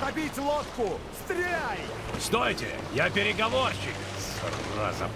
Затопить лодку! Стреляй! Стойте! Я переговорщик! Сразу.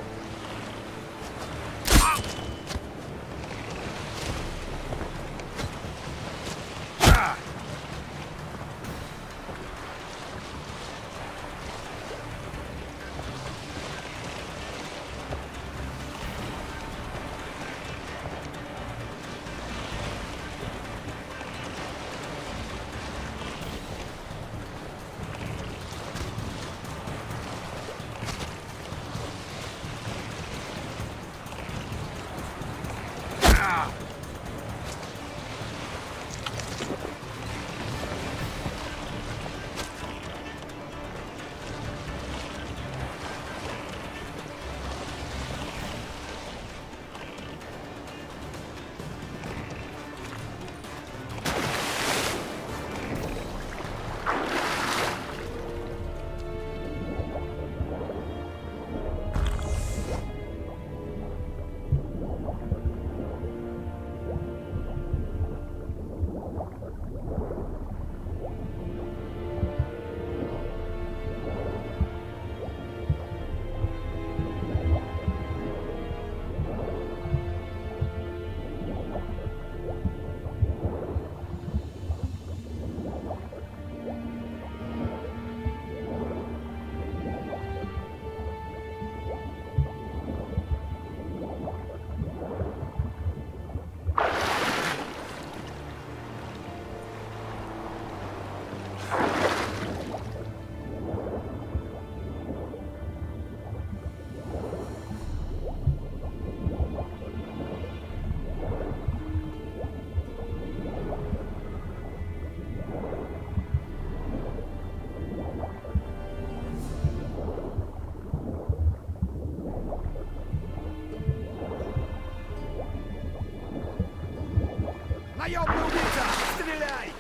Наемный убийца! Стреляй!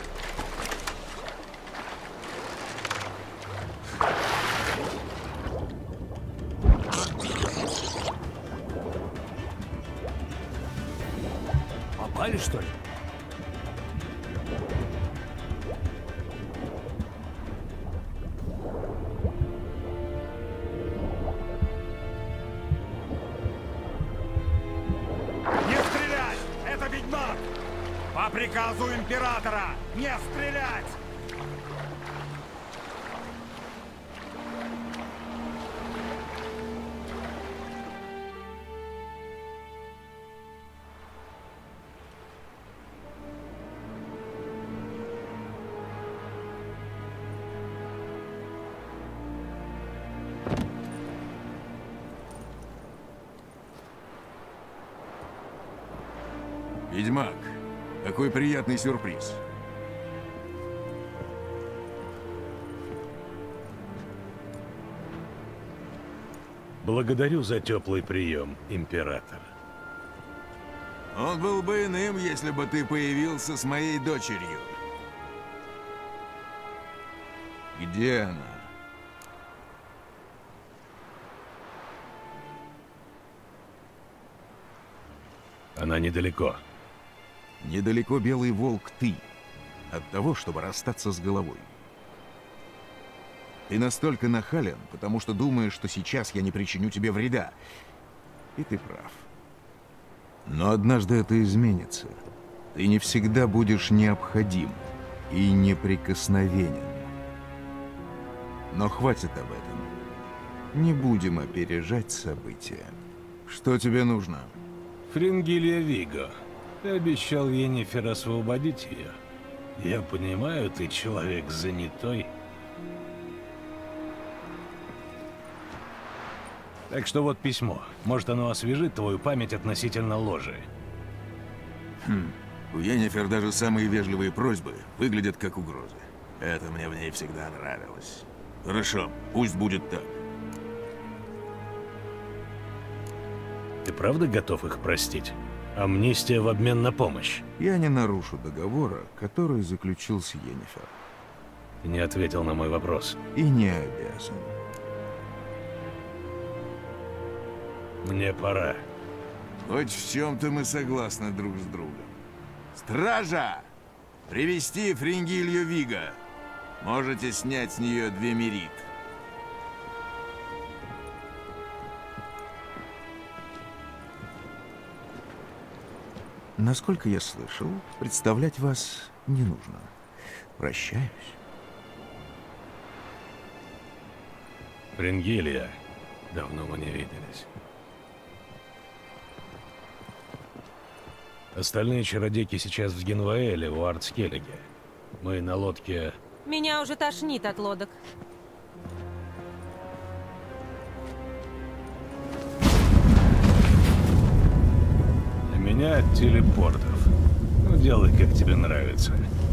Попали, что ли? По приказу императора не стрелять! Ведьмак, какой приятный сюрприз. Благодарю за теплый прием, император. Он был бы иным, если бы ты появился с моей дочерью. Где она? Она недалеко. Недалеко Белый Волк ты. От того, чтобы расстаться с головой. Ты настолько нахален, потому что думаешь, что сейчас я не причиню тебе вреда. И ты прав. Но однажды это изменится. Ты не всегда будешь необходим и неприкосновенен. Но хватит об этом. Не будем опережать события. Что тебе нужно? Фрингилья Виго. Ты обещал Йеннифер освободить ее. Я понимаю, ты человек занятой. Так что вот письмо. Может, оно освежит твою память относительно ложи. У Йеннифер даже самые вежливые просьбы выглядят как угрозы. Это мне в ней всегда нравилось. Хорошо, пусть будет так. Ты правда готов их простить? Амнистия в обмен на помощь. Я не нарушу договора, который заключил с Йеннифер. Ты не ответил на мой вопрос. И не обязан. Мне пора. Хоть в чем-то мы согласны друг с другом. Стража! Привести Фрингилью Виго! Можете снять с нее 2 мерит. Насколько я слышал, представлять вас не нужно. Прощаюсь. Фрингелия. Давно мы не виделись. Остальные чародейки сейчас в Генваэле, у Артскеллиге. Мы на лодке... Меня уже тошнит от лодок. А меня от телепортов. Ну, делай, как тебе нравится.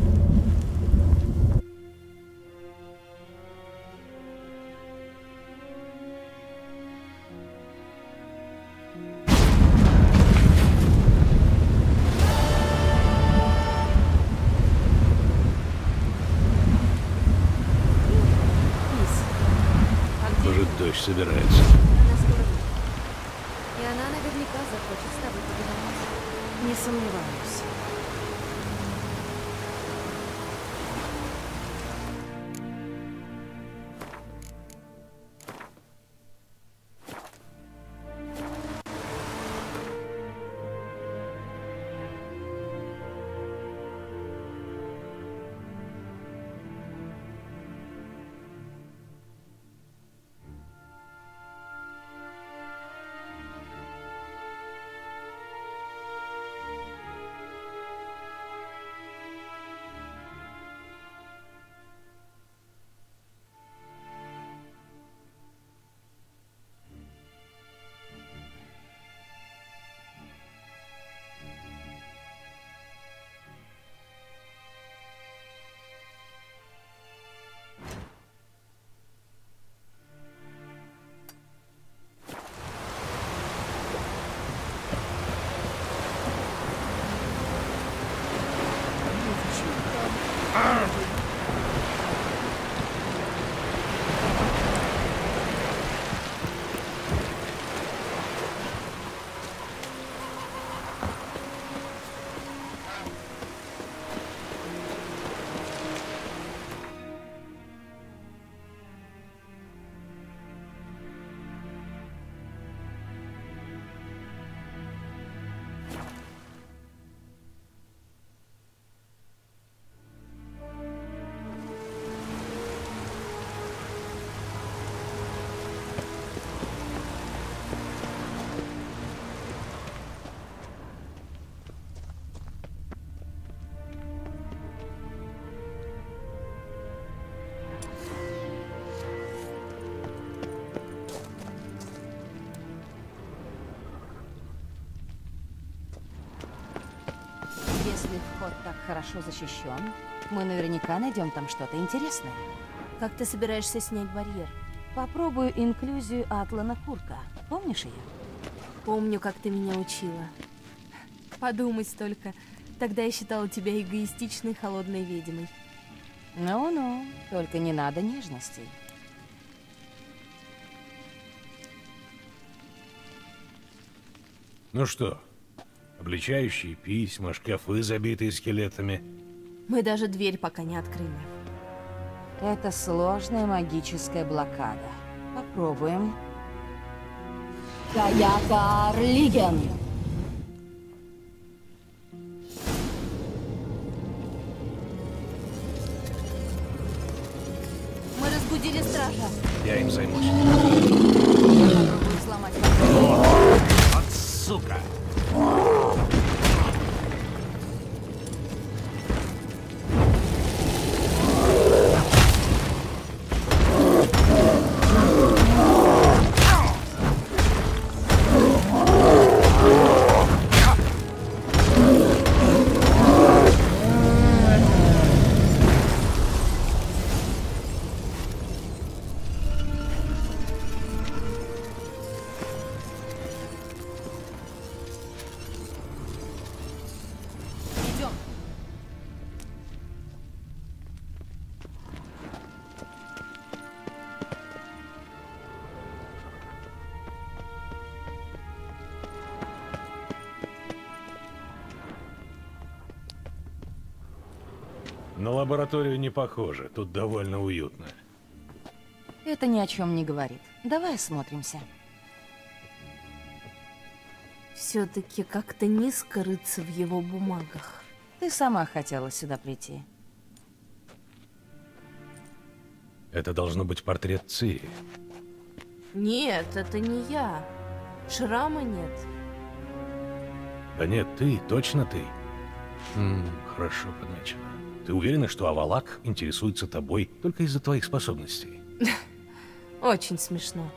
Может, дождь собирается. Она скоро выйдет. И она наверняка захочет с тобой поговорить. Не сомневаюсь. Если вход так хорошо защищен, мы наверняка найдем там что-то интересное. Как ты собираешься снять барьер? Попробую инклюзию Атлана Курка. Помнишь ее? Помню, как ты меня учила. Подумать только. Тогда я считала тебя эгоистичной, холодной ведьмой. Ну-ну, только не надо нежностей. Ну что, обличающие письма, шкафы, забитые скелетами. Мы даже дверь пока не открыли. Это сложная магическая блокада. Попробуем. Каякар Лиген. Мы разбудили стража. Я им займусь. Попробую сломать блокаду. Вот сука! На лабораторию не похоже, тут довольно уютно. Это ни о чем не говорит. Давай осмотримся. Все-таки как-то низко рыться в его бумагах. Ты сама хотела сюда прийти. Это должно быть портрет Цири. Нет, это не я. Шрама нет. Да нет, ты, точно ты. Хорошо подмечено. Ты уверена, что Авалак интересуется тобой только из-за твоих способностей? Очень смешно.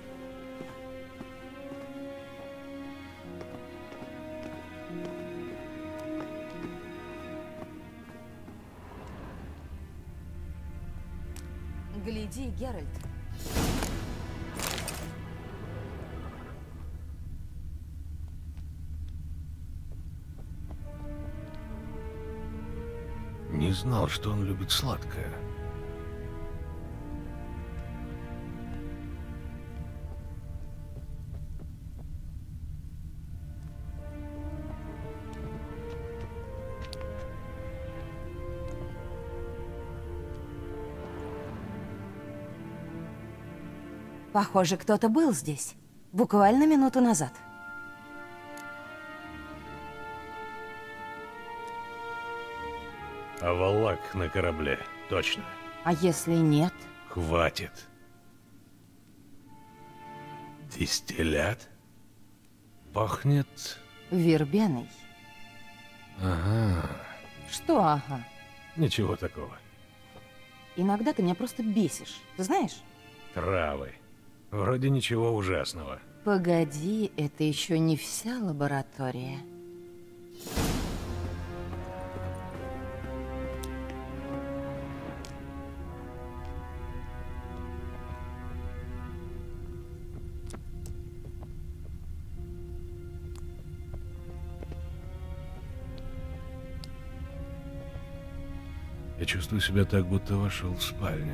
Гляди, Геральт. Не знал, что он любит сладкое. Похоже, кто-то был здесь. Буквально минуту назад. Авалак на корабле, точно. А если нет? Хватит. Дистиллят? Пахнет... Вербеной. Ага. Что ага? Ничего такого. Иногда ты меня просто бесишь, ты знаешь? Травы. Вроде ничего ужасного. Погоди, это еще не вся лаборатория. Я чувствую себя так, будто вошел в спальню.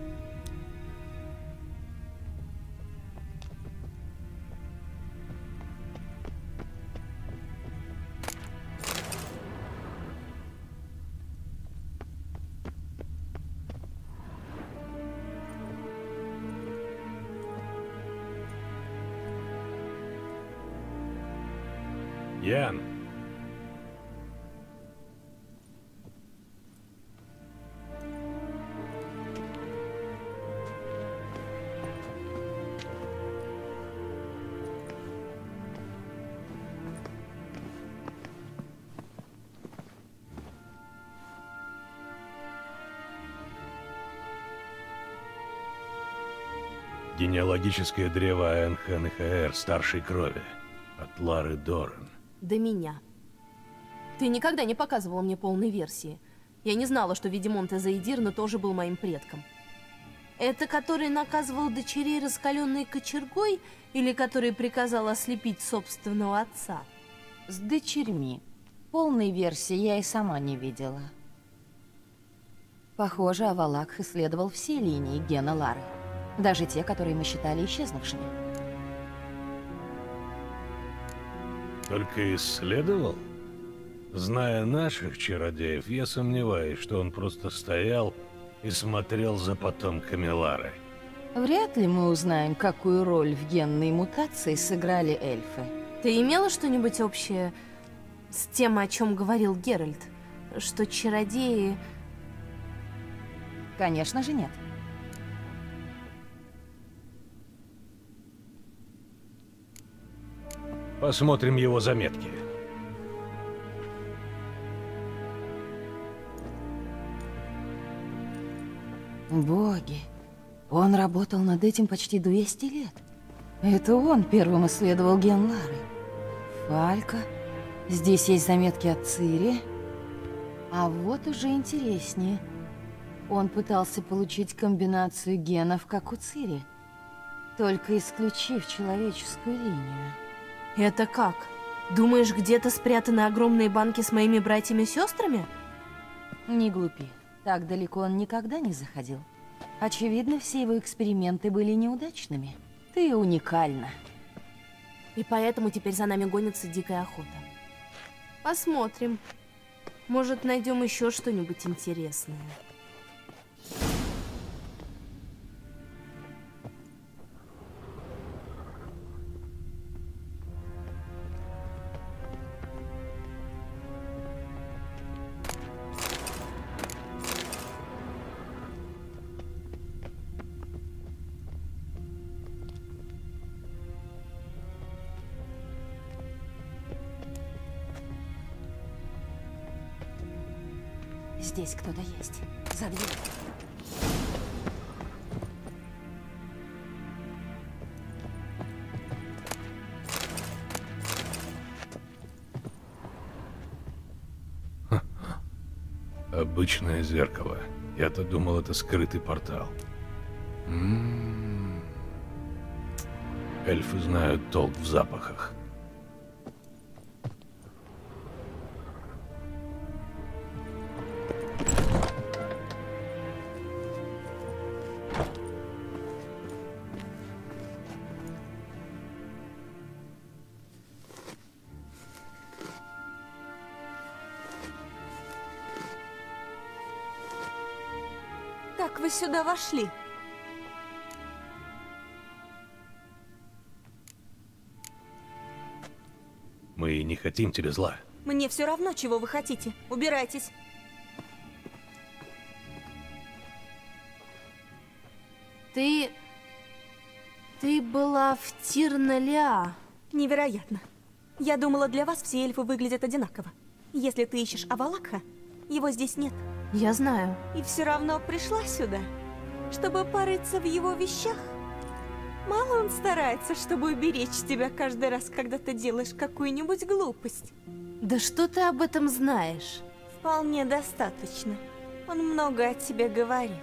Ян. Генеалогическое древо АНХ-НХР старшей крови. От Лары Доран. До меня. Ты никогда не показывала мне полной версии. Я не знала, что Ведимонт Эзаидирна тоже был моим предком. Это который наказывал дочерей раскаленной кочергой или который приказал ослепить собственного отца? С дочерьми. Полной версии я и сама не видела. Похоже, Авалак исследовал все линии гена Лары. Даже те, которые мы считали исчезнувшими. Только исследовал? Зная наших чародеев, я сомневаюсь, что он просто стоял и смотрел за потомками Лары. Вряд ли мы узнаем, какую роль в генной мутации сыграли эльфы. Ты имела что-нибудь общее с тем, о чем говорил Геральт? Что чародеи... Конечно же, нет. Посмотрим его заметки. Боги, он работал над этим почти 200 лет. Это он первым исследовал ген Лары. Фалька. Здесь есть заметки от Цири. А вот уже интереснее. Он пытался получить комбинацию генов, как у Цири, только исключив человеческую линию. Это как? Думаешь, где-то спрятаны огромные банки с моими братьями и сестрами? Не глупи. Так далеко он никогда не заходил. Очевидно, все его эксперименты были неудачными. Ты уникальна. И поэтому теперь за нами гонится дикая охота. Посмотрим. Может, найдем еще что-нибудь интересное. Здесь кто-то есть. За дверью. Обычное зеркало. Я-то думал, это скрытый портал. Эльфы знают толк в запахах. Как вы сюда вошли? Мы не хотим тебе зла. Мне все равно, чего вы хотите. Убирайтесь. Ты была в Тир-на-Лиа. Невероятно. Я думала, для вас все эльфы выглядят одинаково. Если ты ищешь Авалакха, его здесь нет. Я знаю. И все равно пришла сюда, чтобы порыться в его вещах. Мало он старается, чтобы уберечь тебя каждый раз, когда ты делаешь какую-нибудь глупость. Да что ты об этом знаешь? Вполне достаточно. Он много о тебе говорит.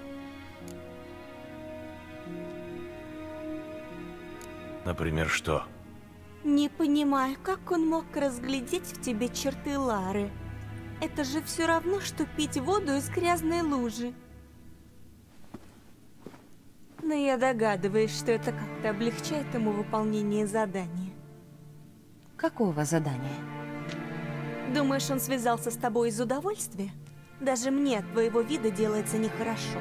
Например, что? Не понимаю, как он мог разглядеть в тебе черты Лары. Это же все равно, что пить воду из грязной лужи. Но я догадываюсь, что это как-то облегчает ему выполнение задания. Какого задания? Думаешь, он связался с тобой из удовольствия? Даже мне от твоего вида делается нехорошо.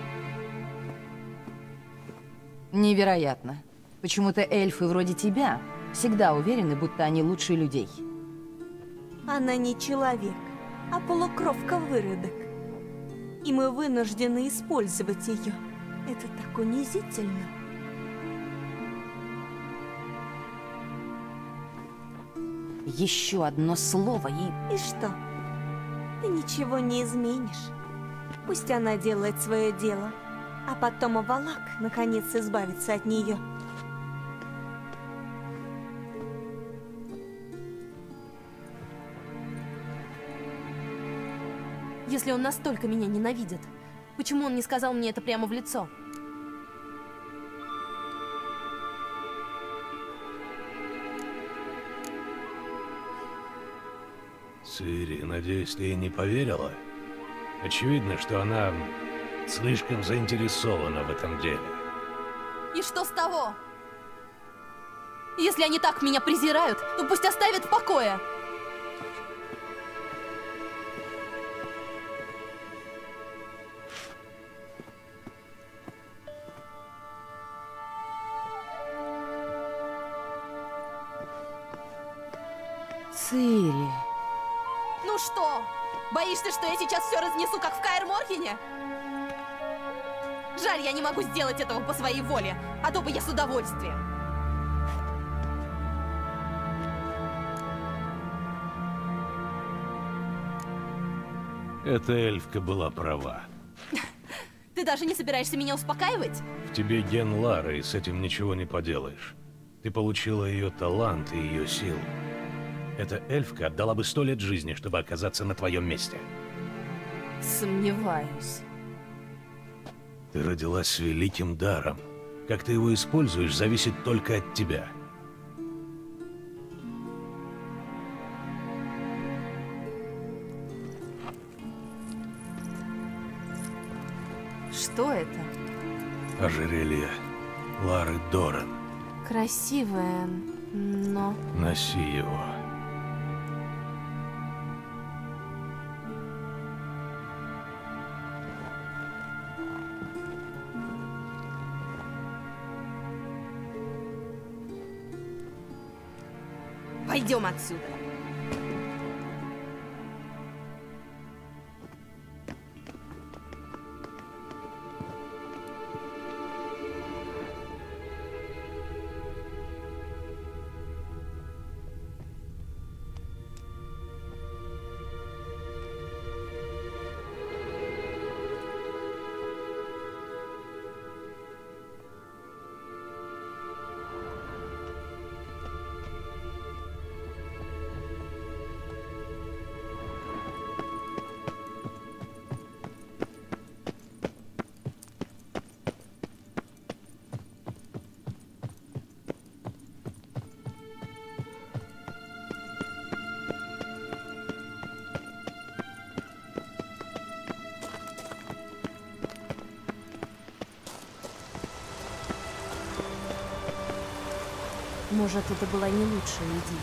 Невероятно. Почему-то эльфы вроде тебя всегда уверены, будто они лучше людей. Она не человек, а полукровка-выродок. И мы вынуждены использовать ее. Это так унизительно. Еще одно слово и... И что? Ты ничего не изменишь. Пусть она делает свое дело, а потом Авалак наконец избавится от нее. Если он настолько меня ненавидит, почему он не сказал мне это прямо в лицо? Цири, надеюсь, ты ей не поверила? Очевидно, что она слишком заинтересована в этом деле. И что с того? Если они так меня презирают, то пусть оставят в покое. Цири. Ну что, боишься, что я сейчас все разнесу, как в Каэр-Морхене? Жаль, я не могу сделать этого по своей воле, а то бы я с удовольствием. Эта эльфка была права. Ты даже не собираешься меня успокаивать? В тебе ген Лары, и с этим ничего не поделаешь. Ты получила ее талант и ее силу. Эта эльфка отдала бы 100 лет жизни, чтобы оказаться на твоем месте. Сомневаюсь. Ты родилась с великим даром. Как ты его используешь, зависит только от тебя. Что это? Ожерелье Лары Доран. Красивое, но... Носи его. Пойдем отсюда. Может, это была не лучшая идея.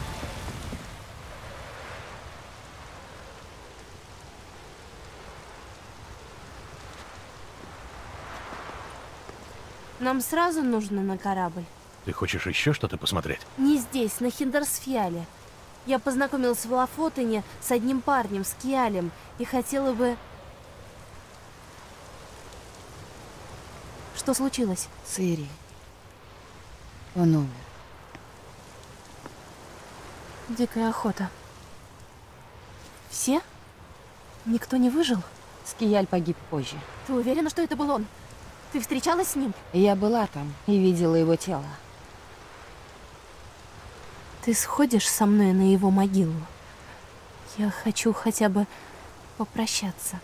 Нам сразу нужно на корабль. Ты хочешь еще что-то посмотреть? Не здесь, на Хиндерсфьяле. Я познакомилась в Лафотене с одним парнем, с Киалем, и хотела бы... Что случилось? Цири. Он умер. Дикая охота. Все? Никто не выжил? Скияль погиб позже. Ты уверена, что это был он? Ты встречалась с ним? Я была там и видела его тело. Ты сходишь со мной на его могилу? Я хочу хотя бы попрощаться.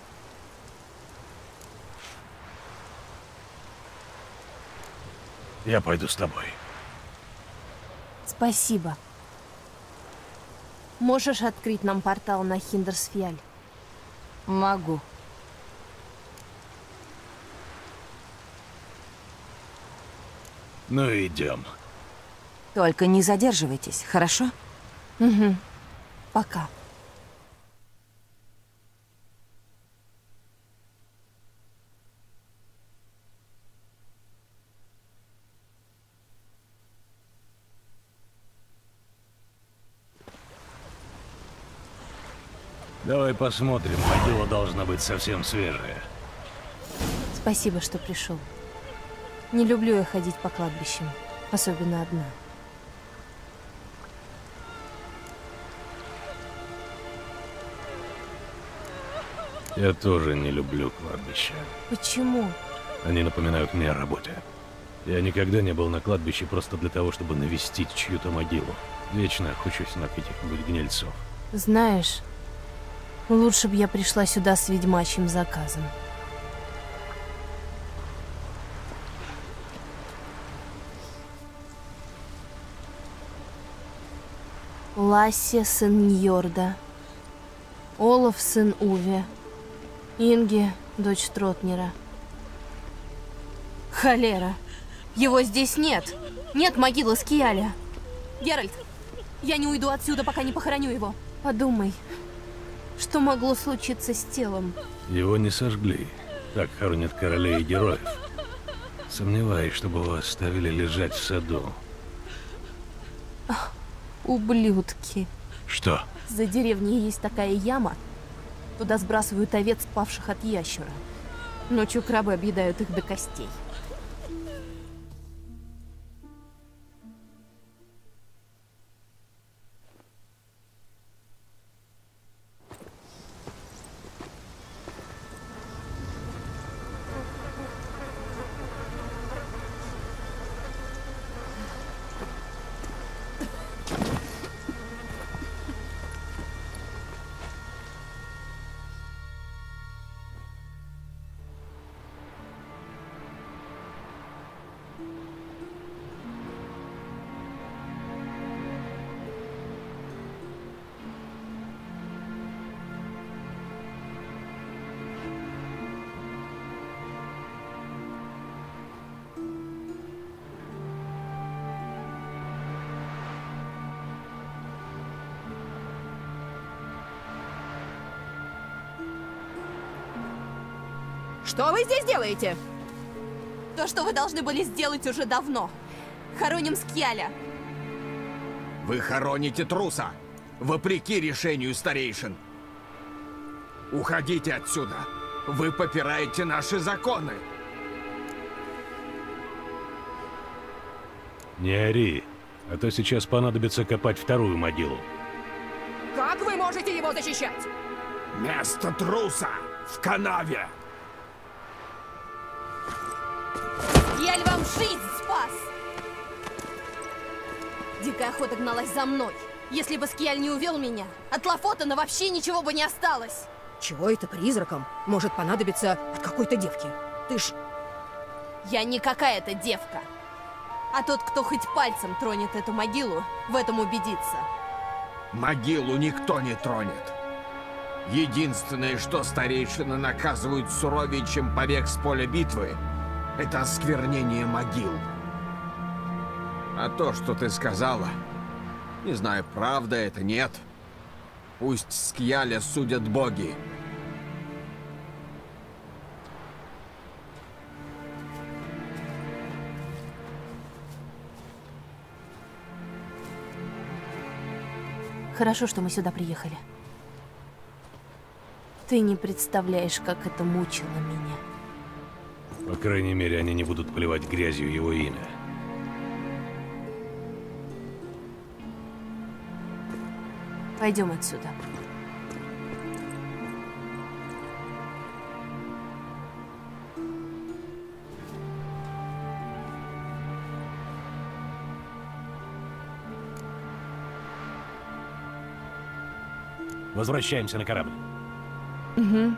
Я пойду с тобой. Спасибо. Можешь открыть нам портал на Хиндерсфьяль? Могу. Ну, идем. Только не задерживайтесь, хорошо? Угу. Пока. Давай посмотрим, могила должна быть совсем свежая. Спасибо, что пришел. Не люблю я ходить по кладбищам, особенно одна. Я тоже не люблю кладбища. Почему? Они напоминают мне о работе. Я никогда не был на кладбище просто для того, чтобы навестить чью-то могилу. Вечно охочусь на каких-нибудь гнильцов. Знаешь, лучше бы я пришла сюда с ведьмачьим заказом. Лассе, сын Ньорда. Олаф, сын Уве. Инге, дочь Тротнера. Холера. Его здесь нет. Нет могилы Скиаля. Геральт, я не уйду отсюда, пока не похороню его. Подумай, что могло случиться с телом? Его не сожгли. Так хоронят королей и героев. Сомневаюсь, чтобы его оставили лежать в саду. Ублюдки. Что? За деревней есть такая яма. Туда сбрасывают овец, павших от ящера. Ночью крабы объедают их до костей. Что вы здесь делаете? То, что вы должны были сделать уже давно. Хороним Скиаля. Вы хороните труса, вопреки решению старейшин. Уходите отсюда. Вы попираете наши законы. Не ори, а то сейчас понадобится копать вторую могилу. Как вы можете его защищать? Место труса в канаве. Скиаль вам жизнь спас! Дикая охота гналась за мной. Если бы Скиаль не увел меня, от Лафотана вообще ничего бы не осталось. Чего это призракам может понадобиться от какой-то девки? Ты ж... Я не какая-то девка. А тот, кто хоть пальцем тронет эту могилу, в этом убедится. Могилу никто не тронет. Единственное, что старейшины наказывают суровее, чем побег с поля битвы, это осквернение могил. А то, что ты сказала, не знаю, правда это, нет. Пусть Скьяля судят боги. Хорошо, что мы сюда приехали. Ты не представляешь, как это мучило меня. По крайней мере, они не будут поливать грязью его имя. Пойдем отсюда. Возвращаемся на корабль. Угу.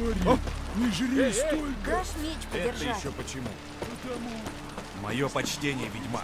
Не жри столько! Дашь меч Это подержать? еще почему? Мое почтение, ведьмак.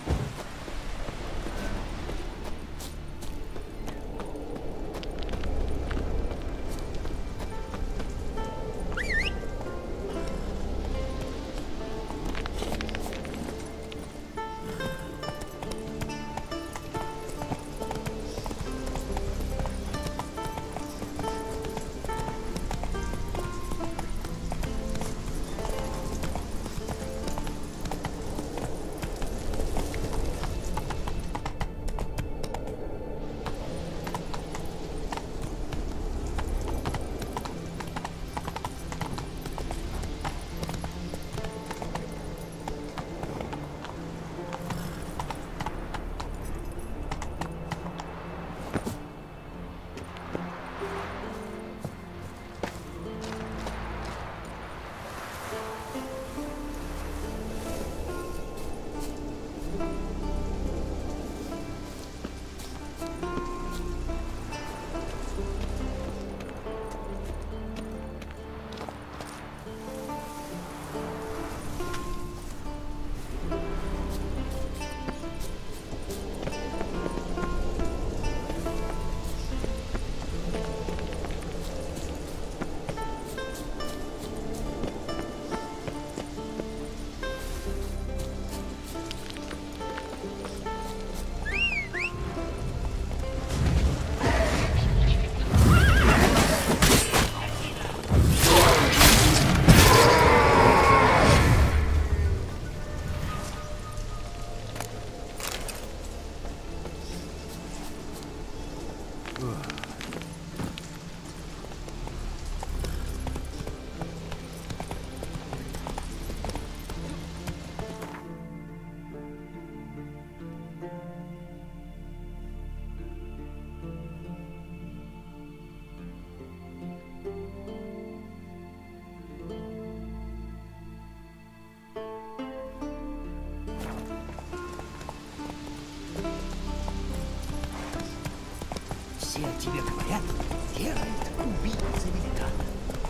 Все о тебе говорят, Геральт — убийца великана.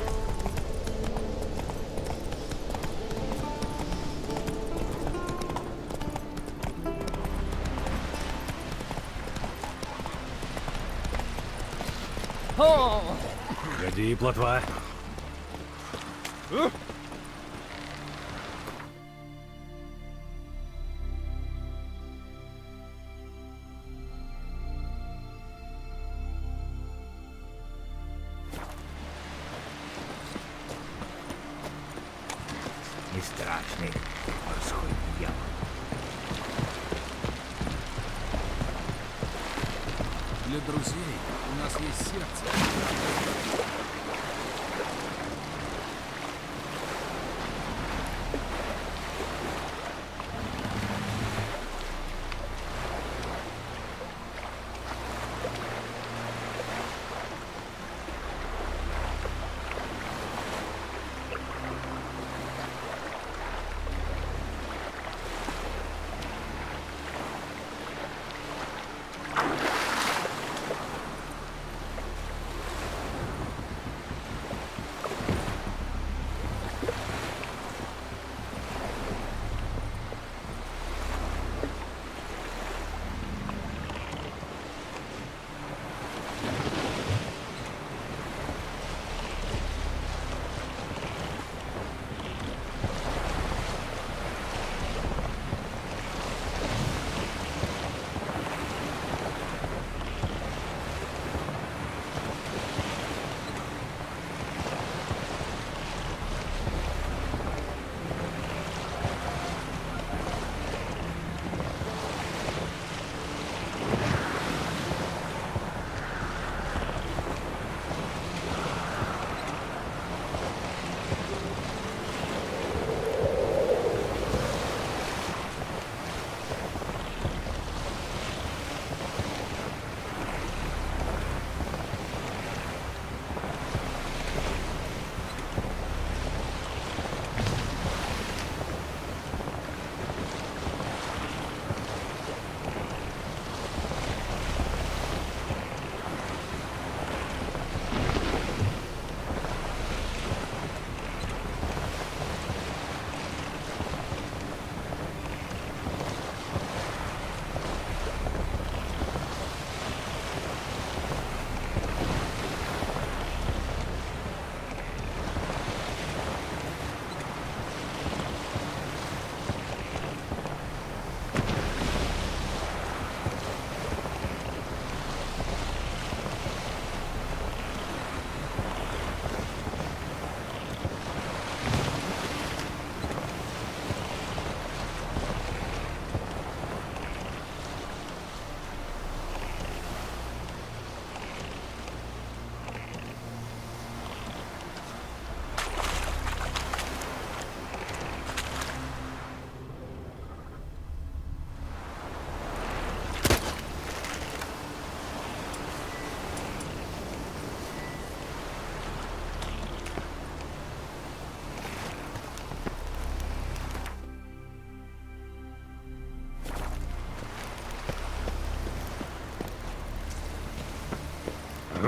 Погоди, плотва. И страшный морской дьявол. Для друзей у нас есть сердце.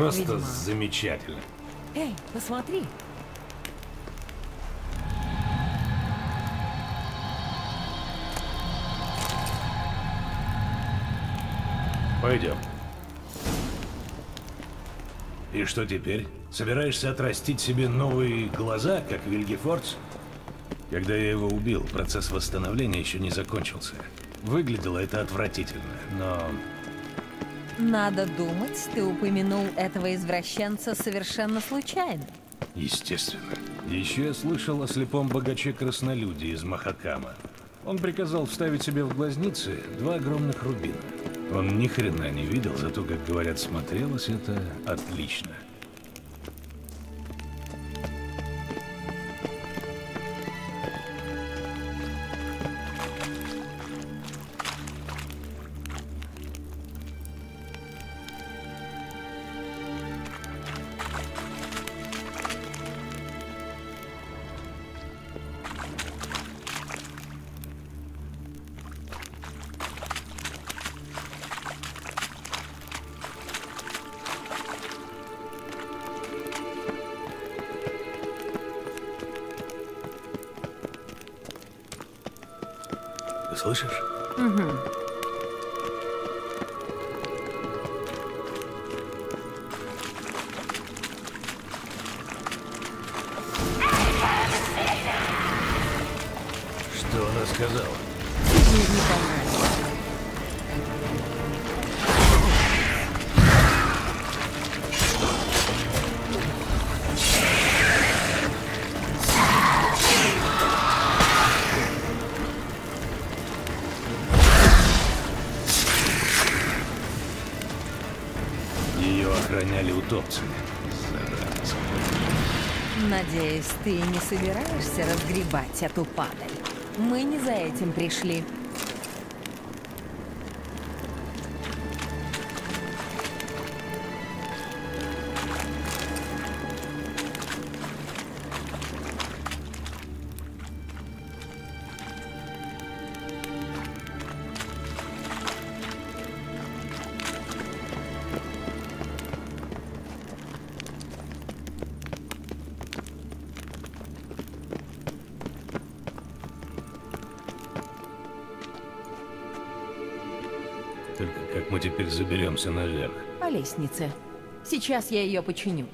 Просто Видимо. замечательно. Эй, посмотри. Пойдем. И что теперь? Собираешься отрастить себе новые глаза, как Вильгефордс? Когда я его убил, процесс восстановления еще не закончился. Выглядело это отвратительно, но... Надо думать, ты упомянул этого извращенца совершенно случайно. Естественно. Еще я слышал о слепом богаче-краснолюде из Махакама. Он приказал вставить себе в глазницы 2 огромных рубина. Он ни хрена не видел, зато, как говорят, смотрелось это отлично. Ты слышишь? Угу. Что она сказала? Тебе не понравилось. Ее охраняли утопцы. Зараза. Надеюсь, ты не собираешься разгребать эту падаль. Мы не за этим пришли. Только как мы теперь заберемся наверх? По лестнице. Сейчас я ее починю.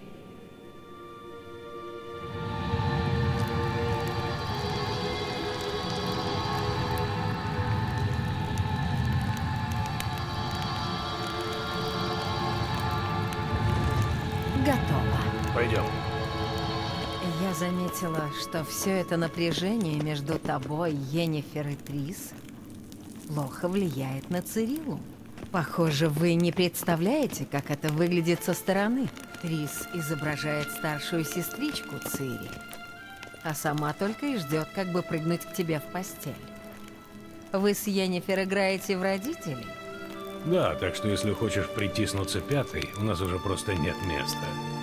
Готово. Пойдем. Я заметила, что все это напряжение между тобой, Йеннифер и Трис плохо влияет на Цириллу. Похоже, вы не представляете, как это выглядит со стороны. Трис изображает старшую сестричку Цири, а сама только и ждет, как бы прыгнуть к тебе в постель. Вы с Йеннифер играете в родителей? Да, так что если хочешь притиснуться пятой, у нас уже просто нет места.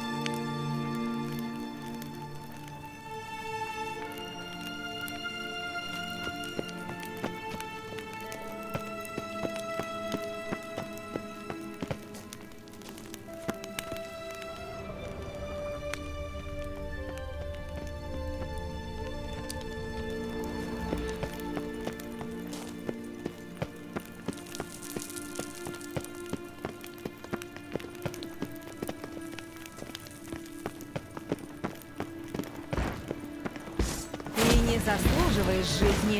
Ты не заслуживаешь жизни.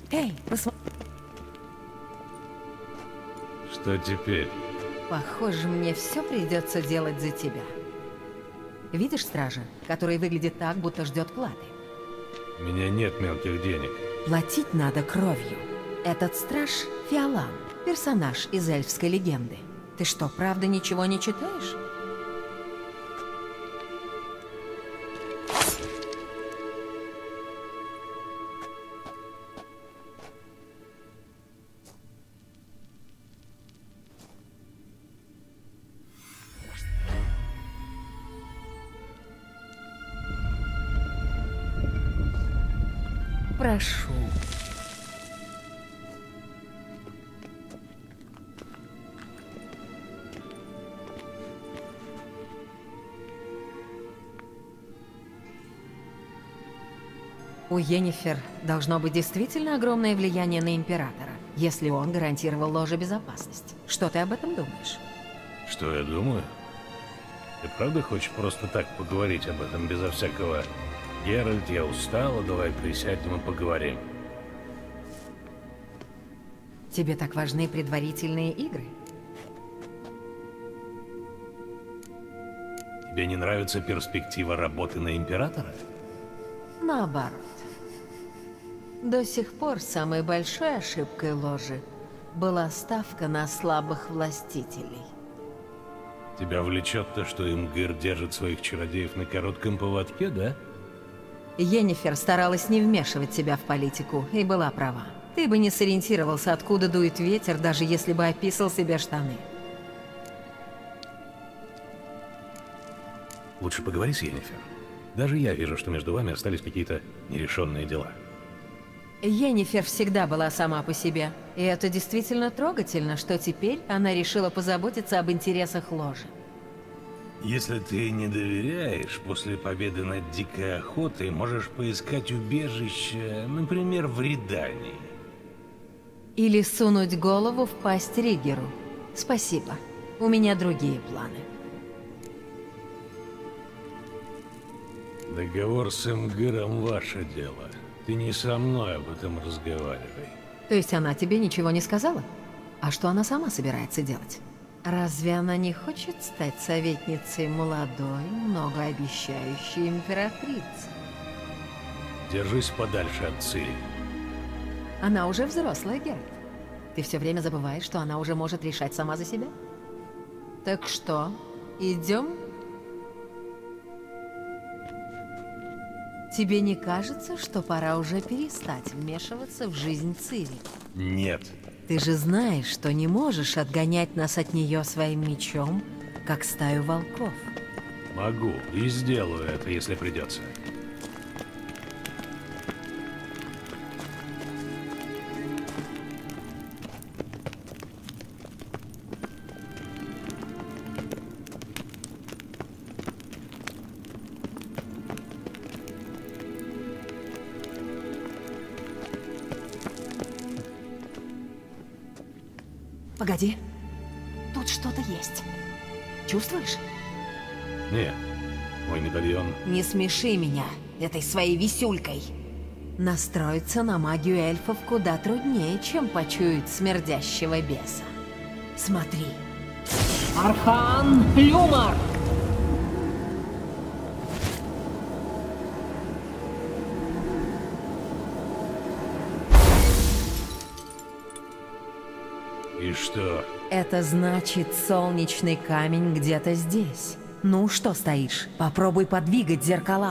Эй, посмотри. Что теперь? Похоже, мне все придется делать за тебя. Видишь стража, который выглядит так, будто ждет платы? У меня нет мелких денег. Платить надо кровью. Этот страж — Фиолан, персонаж из эльфской легенды. Ты что, правда ничего не читаешь? Прошу. У Йеннифер должно быть действительно огромное влияние на Императора, если он гарантировал ложе безопасность. Что ты об этом думаешь? Что я думаю? Ты правда хочешь просто так поговорить об этом, безо всякого «Геральт, я устала, давай присядем и поговорим»? Тебе так важны предварительные игры? Тебе не нравится перспектива работы на Императора? Наоборот. До сих пор самой большой ошибкой ложи была ставка на слабых властителей. Тебя влечет то, что Имгир держит своих чародеев на коротком поводке, да? Йеннифер старалась не вмешивать себя в политику и была права. Ты бы не сориентировался, откуда дует ветер, даже если бы описал себе штаны. Лучше поговори с Йеннифер. Даже я вижу, что между вами остались какие-то нерешенные дела. Йеннифер всегда была сама по себе. И это действительно трогательно, что теперь она решила позаботиться об интересах ложи. Если ты не доверяешь, после победы над дикой охотой можешь поискать убежище, например, в Редании. Или сунуть голову в пасть Ригеру. Спасибо. У меня другие планы. Договор с Имгиром — ваше дело. Ты не со мной об этом разговаривай. То есть она тебе ничего не сказала? А что она сама собирается делать? Разве она не хочет стать советницей молодой, многообещающей императрицы? Держись подальше от Цири. Она уже взрослая, Геральт. Ты все время забываешь, что она уже может решать сама за себя? Так что, идем? Тебе не кажется, что пора уже перестать вмешиваться в жизнь Цири? Нет. Ты же знаешь, что не можешь отгонять нас от нее своим мечом, как стаю волков. Могу и сделаю это, если придется. Погоди. Тут что-то есть. Чувствуешь? Нет. Мой медальон... Не смеши меня этой своей висюлькой. Настроиться на магию эльфов куда труднее, чем почуять смердящего беса. Смотри. Архан Люмар! И что? Это значит, солнечный камень где-то здесь. Ну, что стоишь? Попробуй подвигать зеркала.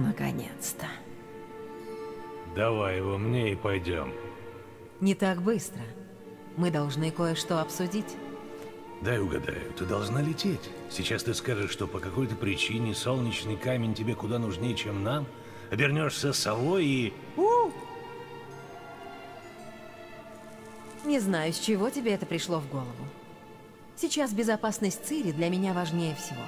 наконец-то. Давай его мне и пойдем. Не так быстро. Мы должны кое-что обсудить. Дай угадаю, ты должна лететь. Сейчас ты скажешь, что по какой-то причине солнечный камень тебе куда нужнее, чем нам. Обернешься совой и... Не знаю, с чего тебе это пришло в голову. Сейчас безопасность Цири для меня важнее всего.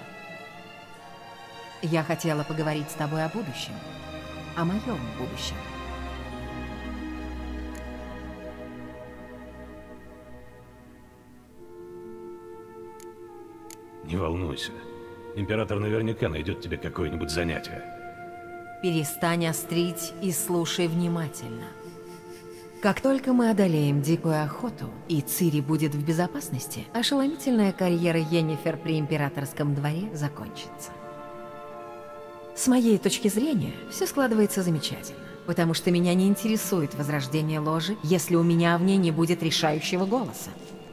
Я хотела поговорить с тобой о будущем. О моем будущем. Не волнуйся. Император наверняка найдет тебе какое-нибудь занятие. Перестань острить и слушай внимательно. Как только мы одолеем дикую охоту, и Цири будет в безопасности, ошеломительная карьера Йеннифер при императорском дворе закончится. С моей точки зрения, все складывается замечательно, потому что меня не интересует возрождение ложи, если у меня в ней не будет решающего голоса.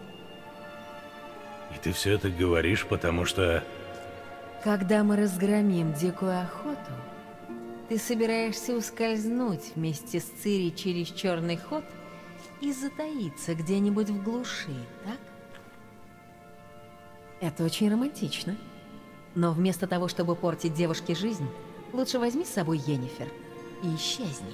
И ты все это говоришь, потому что... Когда мы разгромим дикую охоту, ты собираешься ускользнуть вместе с Цири через черный ход и затаиться где-нибудь в глуши, так? Это очень романтично. Но вместо того, чтобы портить девушке жизнь, лучше возьми с собой Йеннифер и исчезни.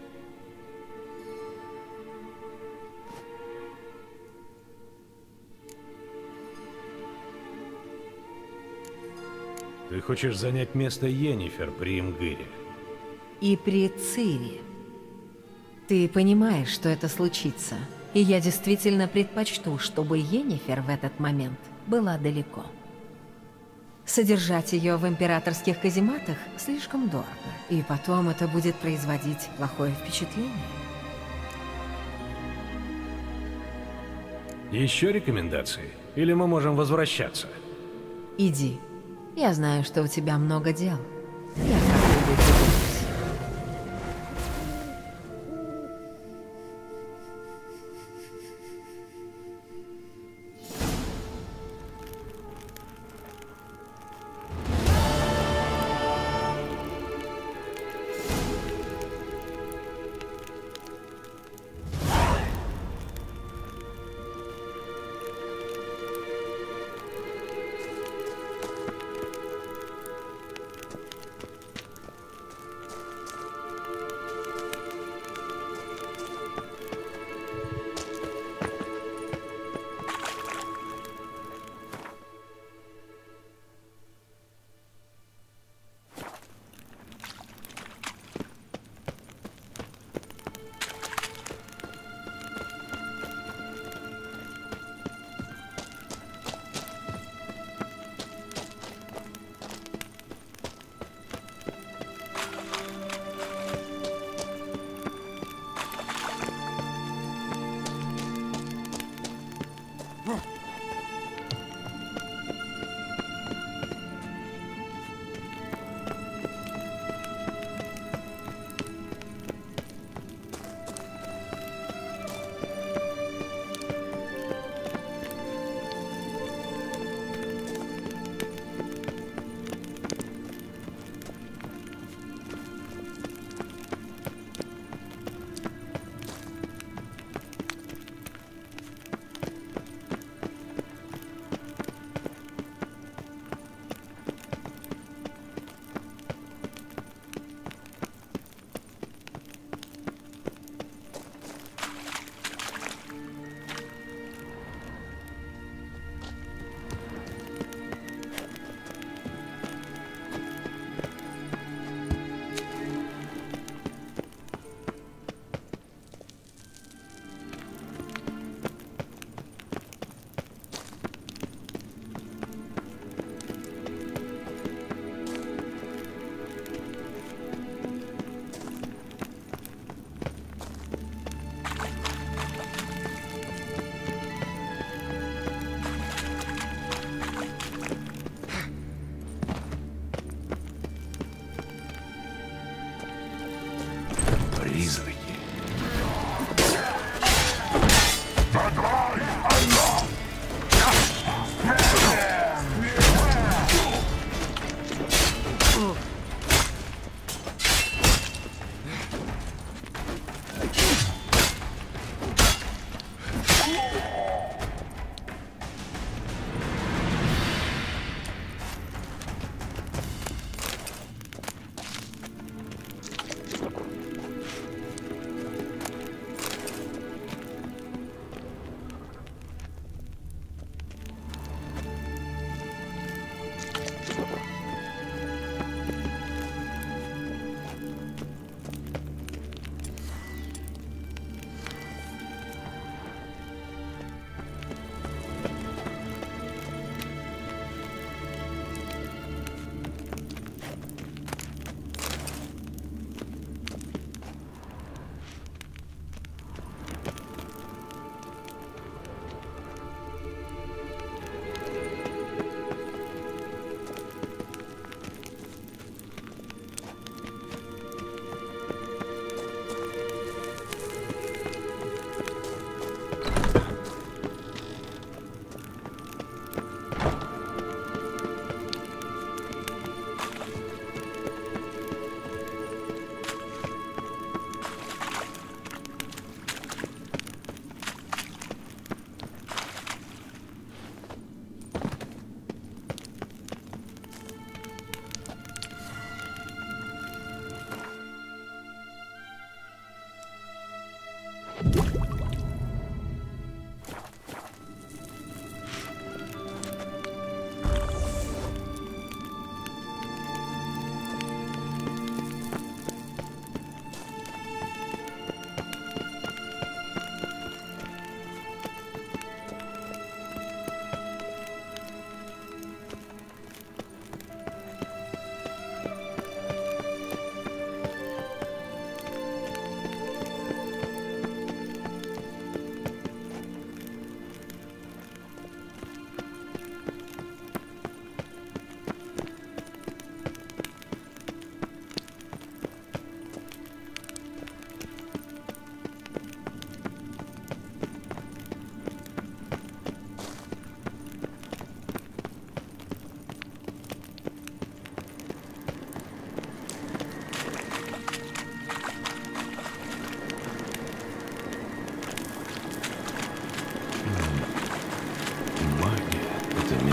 Ты хочешь занять место Йеннифер при Имгыре? И при Цири. Ты понимаешь, что это случится, и я действительно предпочту, чтобы Йеннифер в этот момент была далеко. Содержать ее в императорских казематах слишком дорого, и потом это будет производить плохое впечатление. Еще рекомендации? Или мы можем возвращаться? Иди. Я знаю, что у тебя много дел. Я как-нибудь вернусь.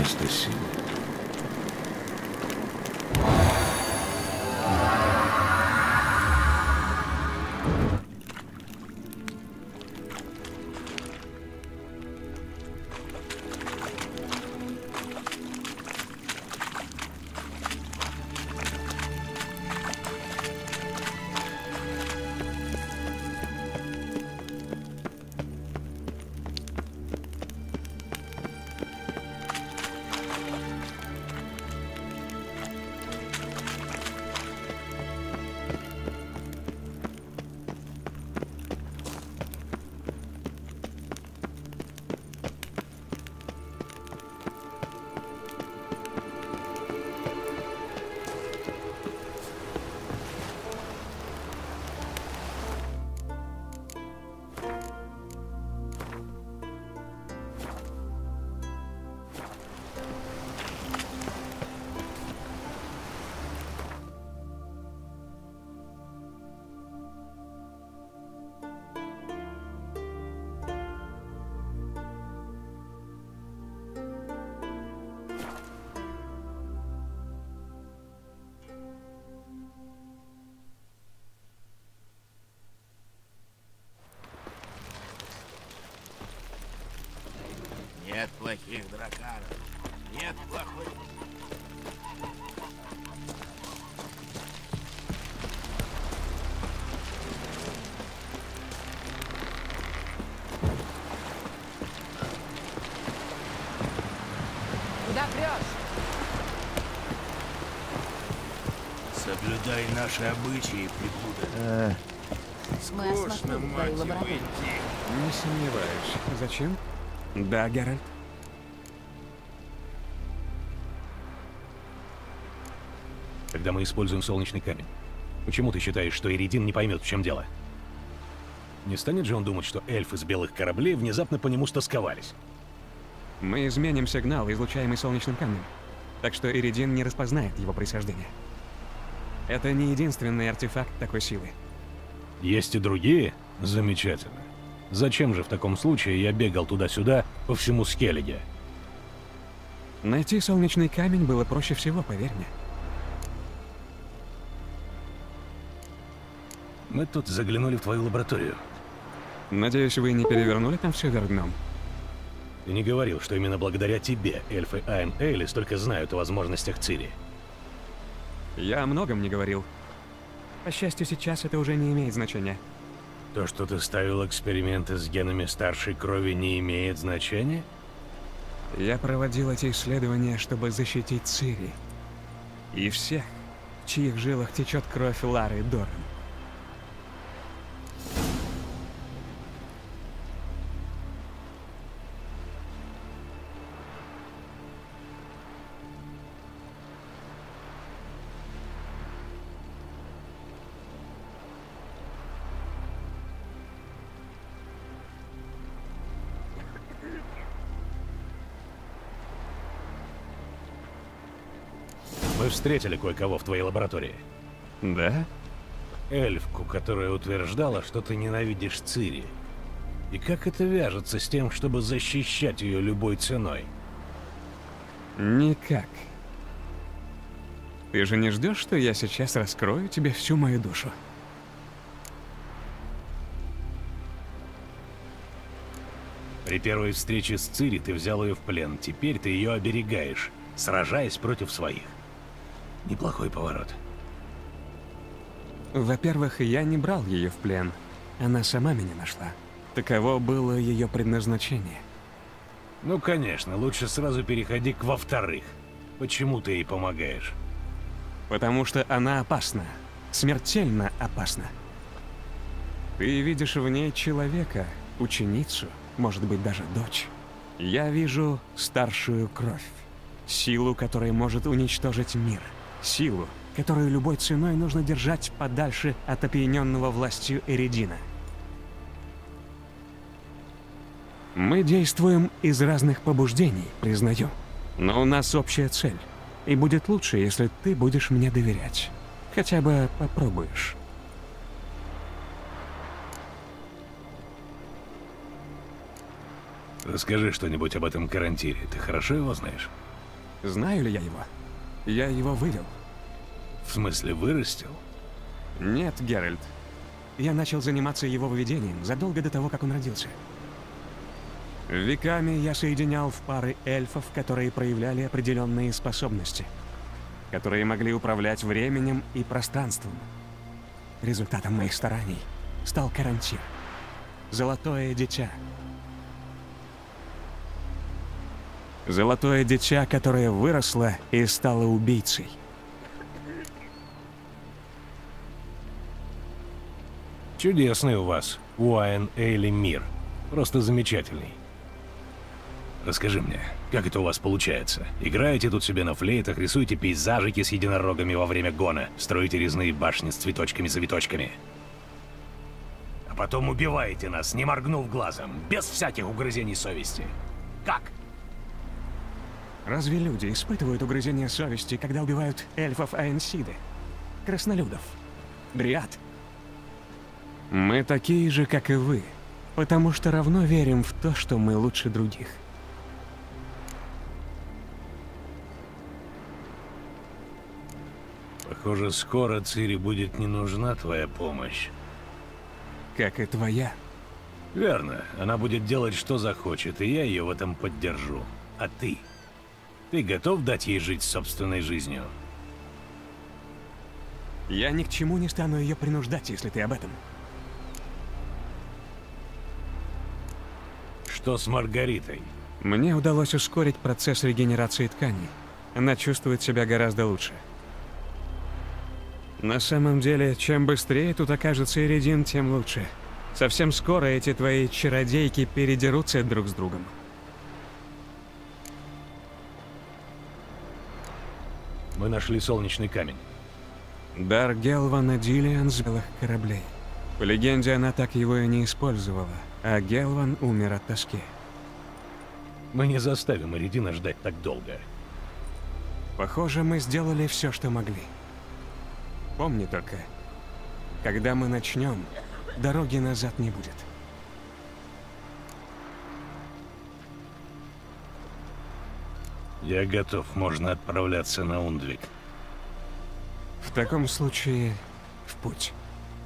место силы. Нет плохих дракаров. Нет плохой... Куда прешь? Соблюдай наши обычаи, прикуда. Мы осмотрели твою лабораторию. Не сомневаюсь. Зачем? Да, Геральт. Когда мы используем солнечный камень, почему ты считаешь, что Иридин не поймет, в чем дело? Не станет же он думать, что эльфы с белых кораблей внезапно по нему стосковались? Мы изменим сигнал, излучаемый солнечным камнем, так что Иридин не распознает его происхождение. Это не единственный артефакт такой силы. Есть и другие? Замечательно. Зачем же в таком случае я бегал туда-сюда по всему Скеллиге? Найти солнечный камень было проще всего, поверь мне. Мы тут заглянули в твою лабораторию. Надеюсь, вы не перевернули там все вверх дном? Ты не говорил, что именно благодаря тебе эльфы Айн Эйли столько знают о возможностях Цири. Я о многом не говорил. По счастью, сейчас это уже не имеет значения. То, что ты ставил эксперименты с генами старшей крови, не имеет значения? Я проводил эти исследования, чтобы защитить Цири. И всех, в чьих жилах течет кровь Лары Дорн. Мы встретили кое-кого в твоей лаборатории. Да? Эльфку, которая утверждала, что ты ненавидишь Цири. И как это вяжется с тем, чтобы защищать ее любой ценой? Никак. Ты же не ждешь, что я сейчас раскрою тебе всю мою душу? При первой встрече с Цири ты взял ее в плен, теперь ты ее оберегаешь, сражаясь против своих. Неплохой поворот. Во-первых, я не брал ее в плен. Она сама меня нашла. Таково было ее предназначение. Ну, конечно, лучше сразу переходи к во-вторых. Почему ты ей помогаешь? Потому что она опасна. Смертельно опасна. Ты видишь в ней человека, ученицу, может быть, даже дочь. Я вижу старшую кровь. Силу, которая может уничтожить мир. Силу, которую любой ценой нужно держать подальше от опьяненного властью Эридина. Мы действуем из разных побуждений, признаю. Но у нас общая цель. И будет лучше, если ты будешь мне доверять. Хотя бы попробуешь. Расскажи что-нибудь об этом Карантире. Ты хорошо его знаешь? Знаю ли я его? Я его вывел. В смысле, вырастил? Нет, Геральт. Я начал заниматься его выведением задолго до того, как он родился. Веками я соединял в пары эльфов, которые проявляли определенные способности, которые могли управлять временем и пространством. Результатом моих стараний стал Карантир. Золотое дитя. Золотое дитя, которое выросло и стало убийцей. Чудесный у вас, Уайн Эйли, мир. Просто замечательный. Расскажи мне, как это у вас получается? Играете тут себе на флейтах, рисуете пейзажики с единорогами во время гона, строите резные башни с цветочками-завиточками. А потом убиваете нас, не моргнув глазом, без всяких угрызений совести. Как? Разве люди испытывают угрызения совести, когда убивают эльфов Аэнсиды, краснолюдов, дриад? Мы такие же, как и вы, потому что равно верим в то, что мы лучше других. Похоже, скоро Цири будет не нужна твоя помощь. Как и твоя. Верно. Она будет делать, что захочет, и я ее в этом поддержу. А ты? Ты готов дать ей жить собственной жизнью? Я ни к чему не стану ее принуждать, если ты об этом. Что с Маргаритой? Мне удалось ускорить процесс регенерации тканей. Она чувствует себя гораздо лучше. На самом деле, чем быстрее тут окажется Иридин, тем лучше. Совсем скоро эти твои чародейки передерутся друг с другом. Мы нашли солнечный камень. Дар Гелвана Диллиан с белых кораблей. По легенде, она так его и не использовала, а Гелван умер от тоски. Мы не заставим Иридина ждать так долго. Похоже, мы сделали все, что могли. Помни только, когда мы начнем, дороги назад не будет. Я готов, можно отправляться на Ундвик. В таком случае, в путь.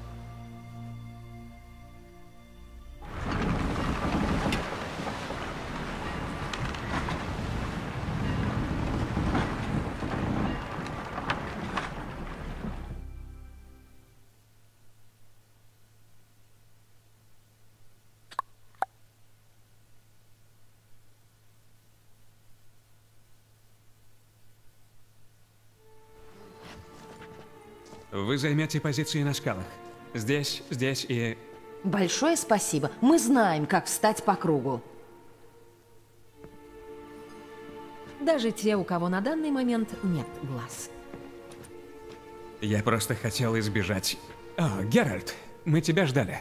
Вы займете позиции на скалах. Здесь, здесь и... Большое спасибо. Мы знаем, как встать по кругу. Даже те, у кого на данный момент нет глаз. Я просто хотел избежать... О, Геральт, мы тебя ждали.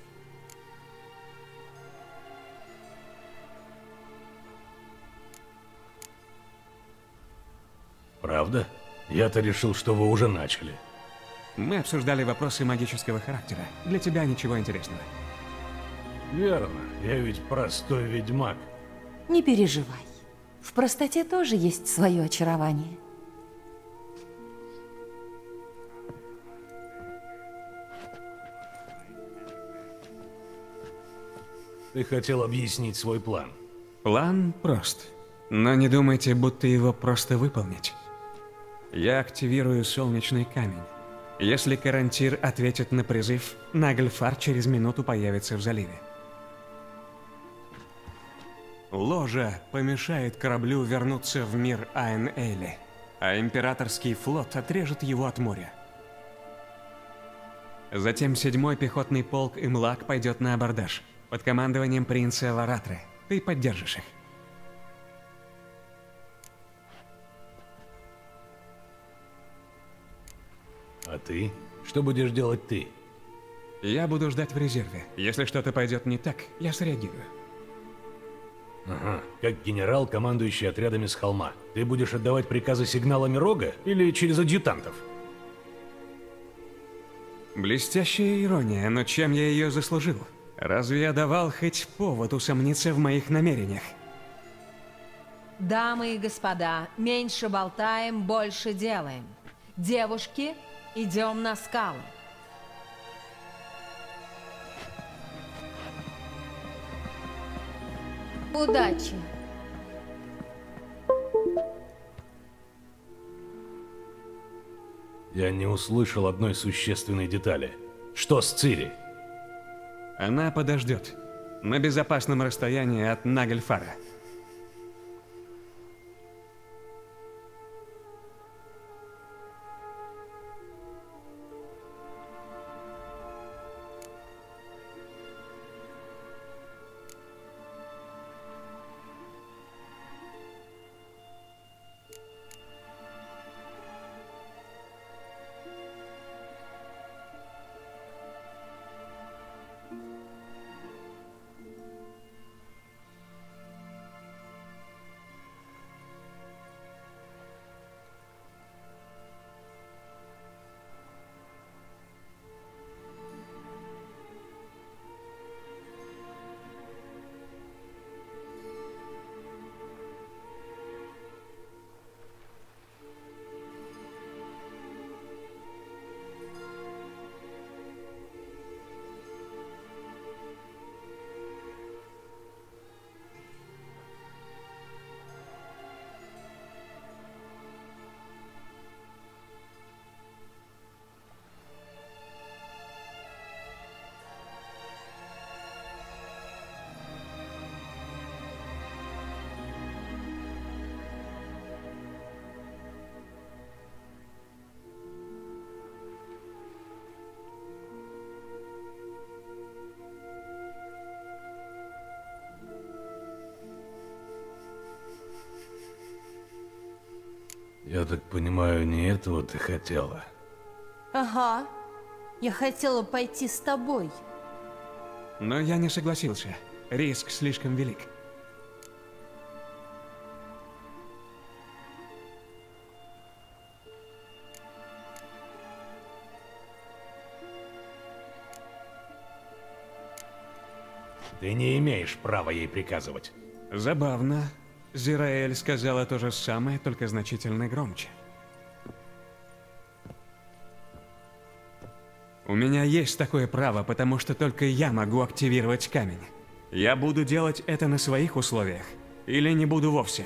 Правда? Я-то решил, что вы уже начали. Мы обсуждали вопросы магического характера. Для тебя ничего интересного. Верно. Я ведь простой ведьмак. Не переживай. В простоте тоже есть свое очарование. Ты хотел объяснить свой план. План прост. Но не думайте, будто его просто выполнить. Я активирую солнечный камень. Если Карантир ответит на призыв, Нагльфар через минуту появится в заливе. Ложа помешает кораблю вернуться в мир Аэн-Эйли, а императорский флот отрежет его от моря. Затем 7-й пехотный полк Имлак пойдет на абордаж под командованием принца Варатры. Ты поддержишь их. А ты? Что будешь делать ты? Я буду ждать в резерве. Если что-то пойдет не так, я среагирую. Ага, как генерал, командующий отрядами с холма. Ты будешь отдавать приказы сигналами рога или через адъютантов? Блестящая ирония, но чем я ее заслужил? Разве я давал хоть повод усомниться в моих намерениях? Дамы и господа, меньше болтаем, больше делаем. Девушки, идем на скалы. Удачи. Я не услышал одной существенной детали. Что с Цири? Она подождет. На безопасном расстоянии от Нагельфара. Я так понимаю, не этого ты хотела? Ага. Я хотела пойти с тобой. Но я не согласился. Риск слишком велик. Ты не имеешь права ей приказывать. Забавно. Зираэль сказала то же самое, только значительно громче. У меня есть такое право, потому что только я могу активировать камень. Я буду делать это на своих условиях. Или не буду вовсе.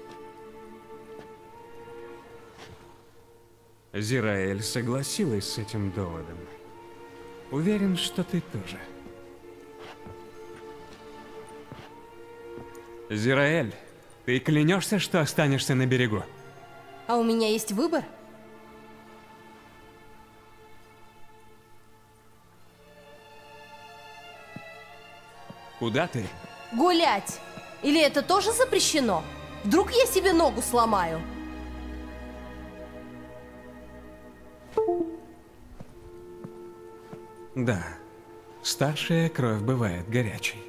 Зираэль согласилась с этим доводом. Уверен, что ты тоже. Зираэль, ты клянешься, что останешься на берегу? А у меня есть выбор? Куда ты? Гулять! Или это тоже запрещено? Вдруг я себе ногу сломаю? Да, старшая кровь бывает горячей.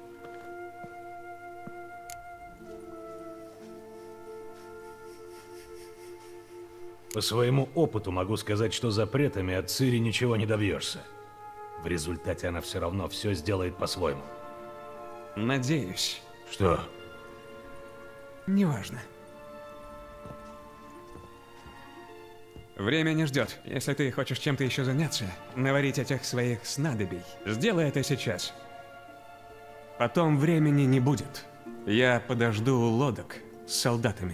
По своему опыту могу сказать, что запретами от Цири ничего не добьешься. В результате она все равно все сделает по-своему. Надеюсь. Что? Неважно. Время не ждет. Если ты хочешь чем-то еще заняться, наварить этих своих снадобий, сделай это сейчас. Потом времени не будет. Я подожду у лодок с солдатами.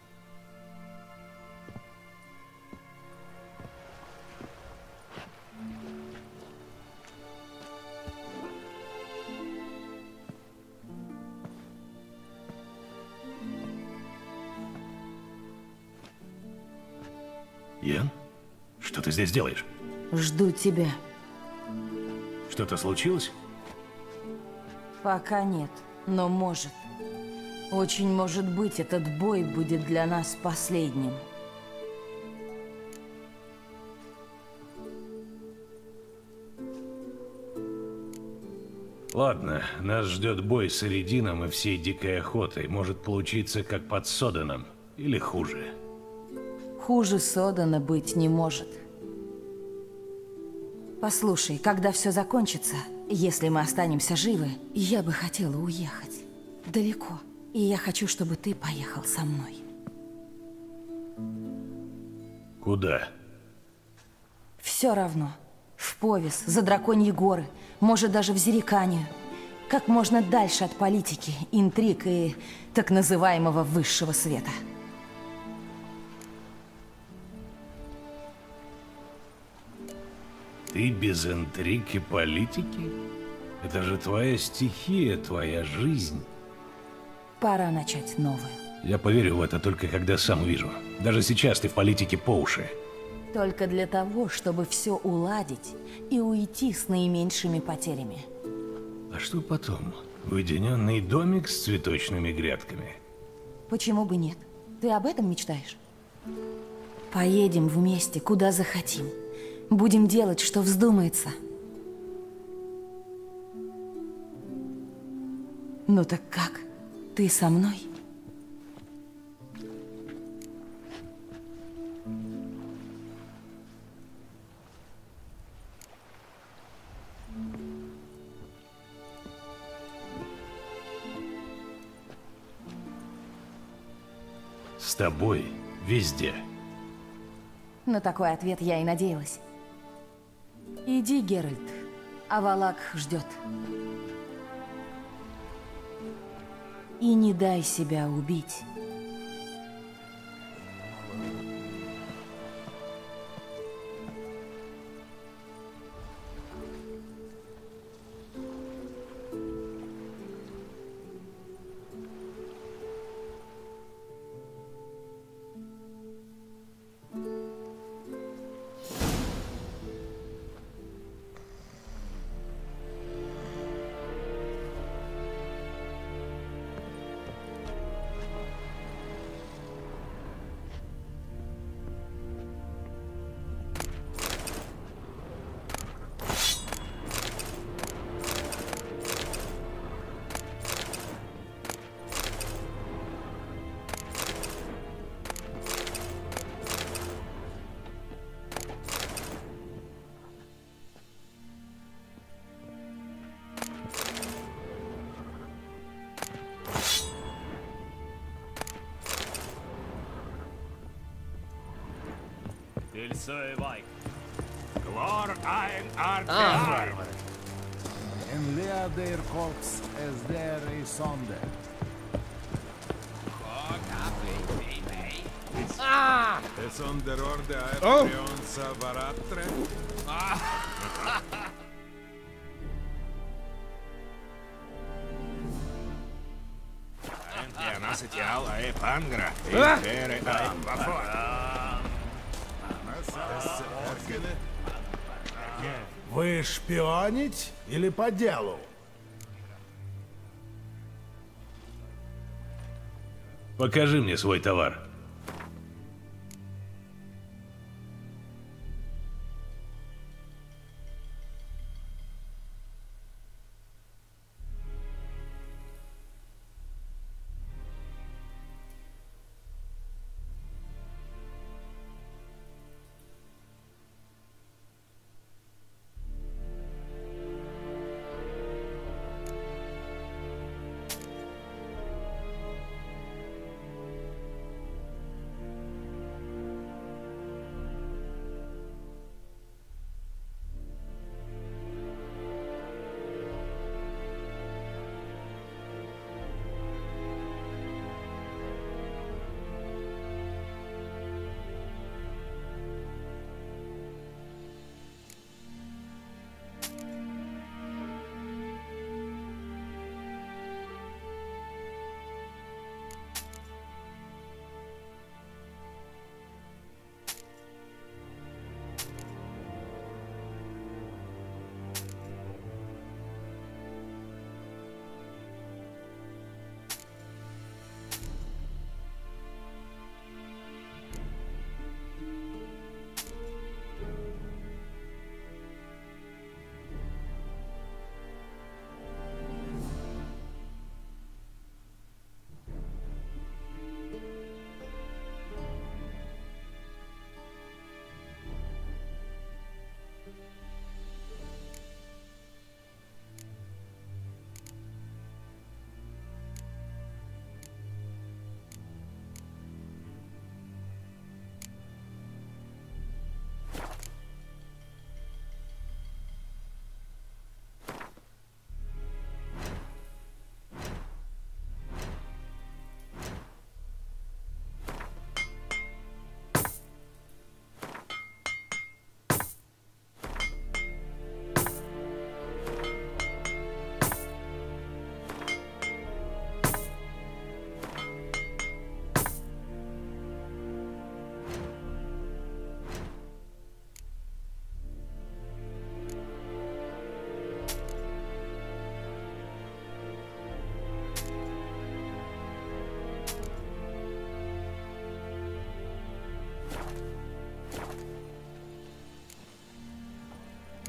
Ян? Что ты здесь делаешь? Жду тебя. Что-то случилось? Пока нет, но может. Очень может быть, этот бой будет для нас последним. Ладно, нас ждет бой с Эридином и всей дикой охотой. Может получиться как под Соданом, или хуже. Хуже Содана быть не может. Послушай, когда все закончится, если мы останемся живы, я бы хотела уехать. Далеко. И я хочу, чтобы ты поехал со мной. Куда? Все равно. В Повис, за Драконьи горы, может, даже в Зериканию. Как можно дальше от политики, интриг и так называемого высшего света. Ты без интриг и политики? Это же твоя стихия, твоя жизнь. Пора начать новую. Я поверю в это только когда сам увижу. Даже сейчас ты в политике по уши. Только для того, чтобы все уладить и уйти с наименьшими потерями. А что потом? Уединенный домик с цветочными грядками? Почему бы нет? Ты об этом мечтаешь? Поедем вместе, куда захотим. Будем делать, что вздумается. Ну так как? Ты со мной? С тобой везде. На такой ответ я и надеялась. Иди, Геральт. Авалак ждет. И не дай себя убить. En leader korps es der i sonde. Es on der orde aeronsa varatre. Вы шпионить или по делу? Покажи мне свой товар.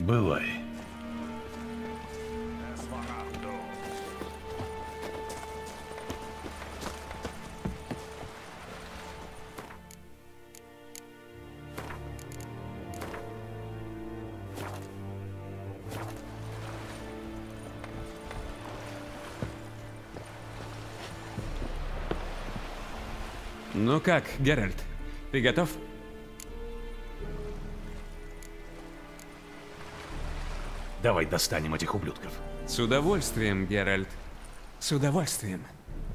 Бывай. Ну как, Геральт, ты готов? Давай достанем этих ублюдков. С удовольствием, Геральт. С удовольствием.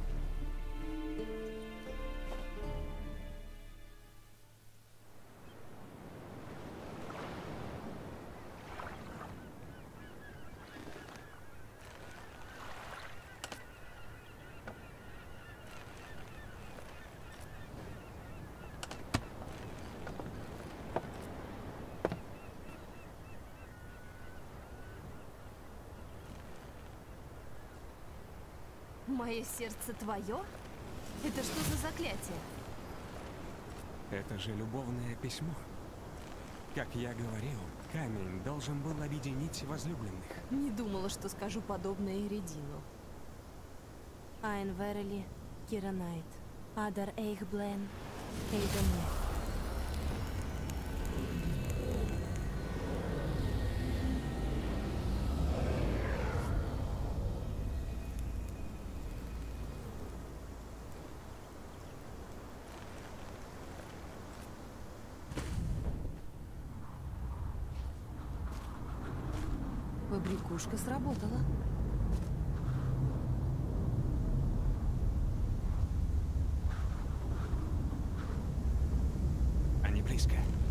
Мое сердце твое? Это что за заклятие? Это же любовное письмо. Как я говорил, камень должен был объединить возлюбленных. Не думала, что скажу подобное Эридину. Айн Верели, Кира Найт, Адар Эйхблен, Эйдене. Побрякушка сработала. Они близко.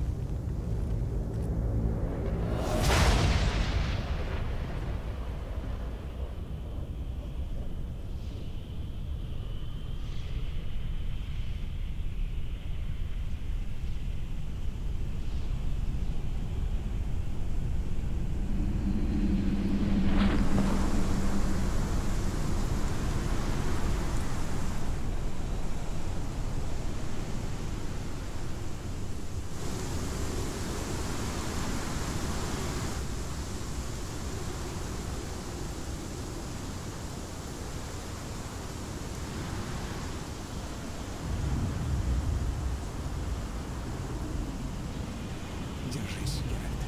Держись, Геральт.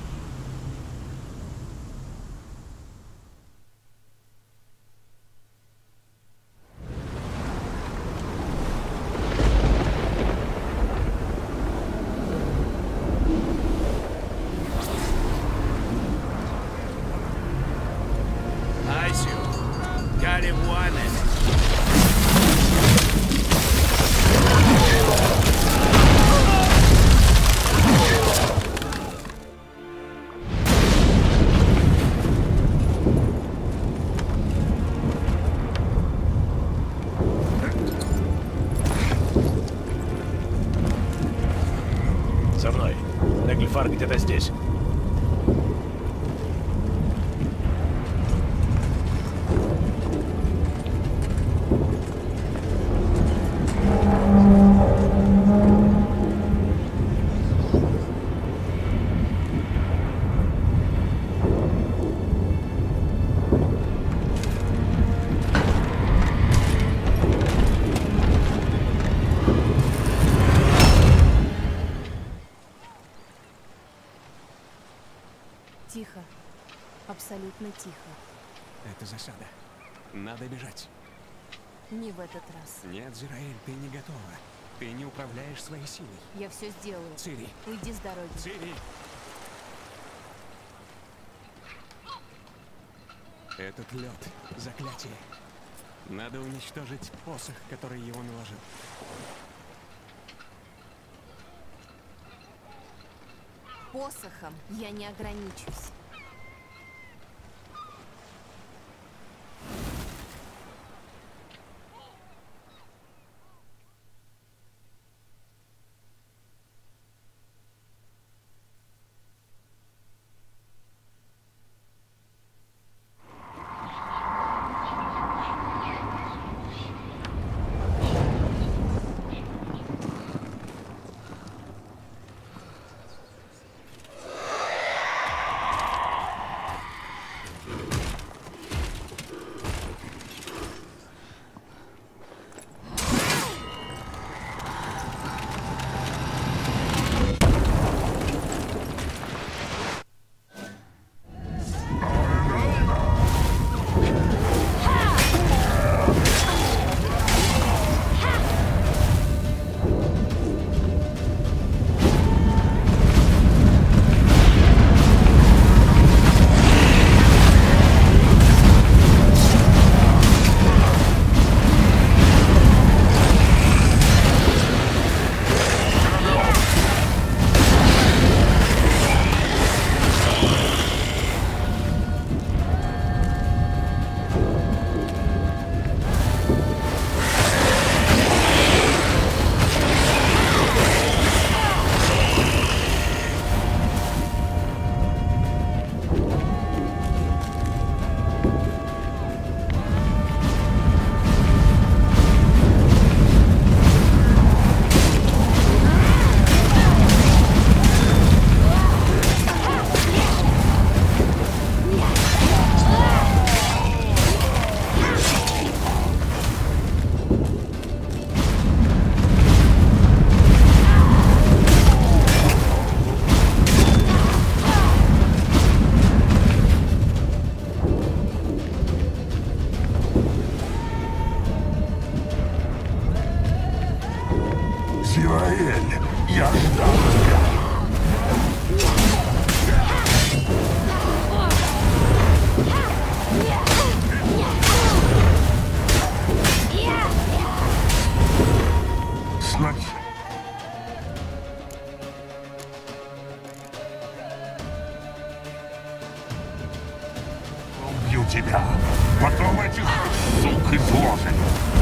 Айсю, Галевуане. За мной. Негльфар где-то здесь. Тихо. Абсолютно тихо. Это засада. Надо бежать. Не в этот раз. Нет, Зираэль, ты не готова. Ты не управляешь своей силой. Я все сделаю. Цири. Уйди с дороги. Цири! Этот лед — заклятие. Надо уничтожить посох, который его наложил. Посохом я не ограничусь. Азираэль, я ждал тебя. Убью тебя, потом этих сук изложим.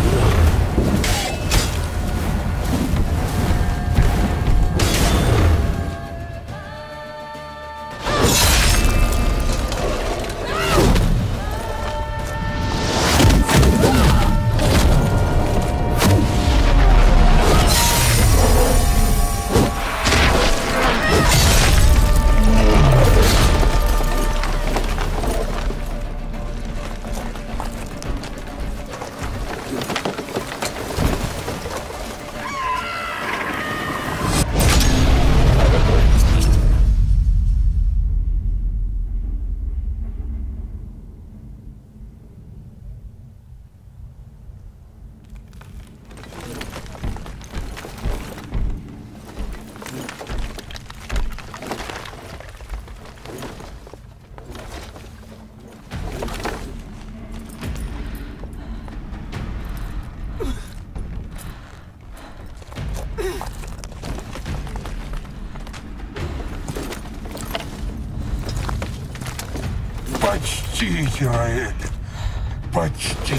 Почти, Азираэль. Почти.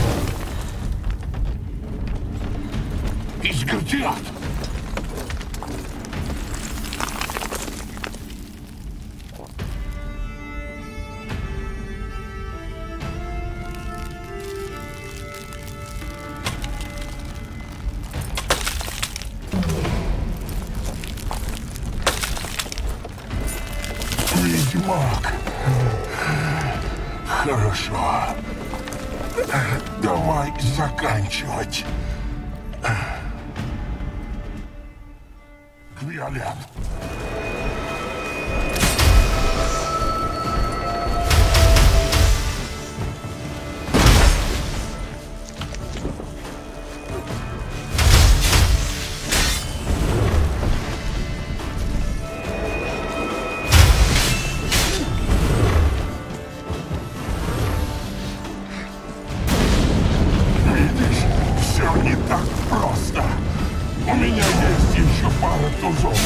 Изгордят. Ведьмак. Хорошо. Давай заканчивать. Виолет. Не так просто. У меня есть еще пара тузов.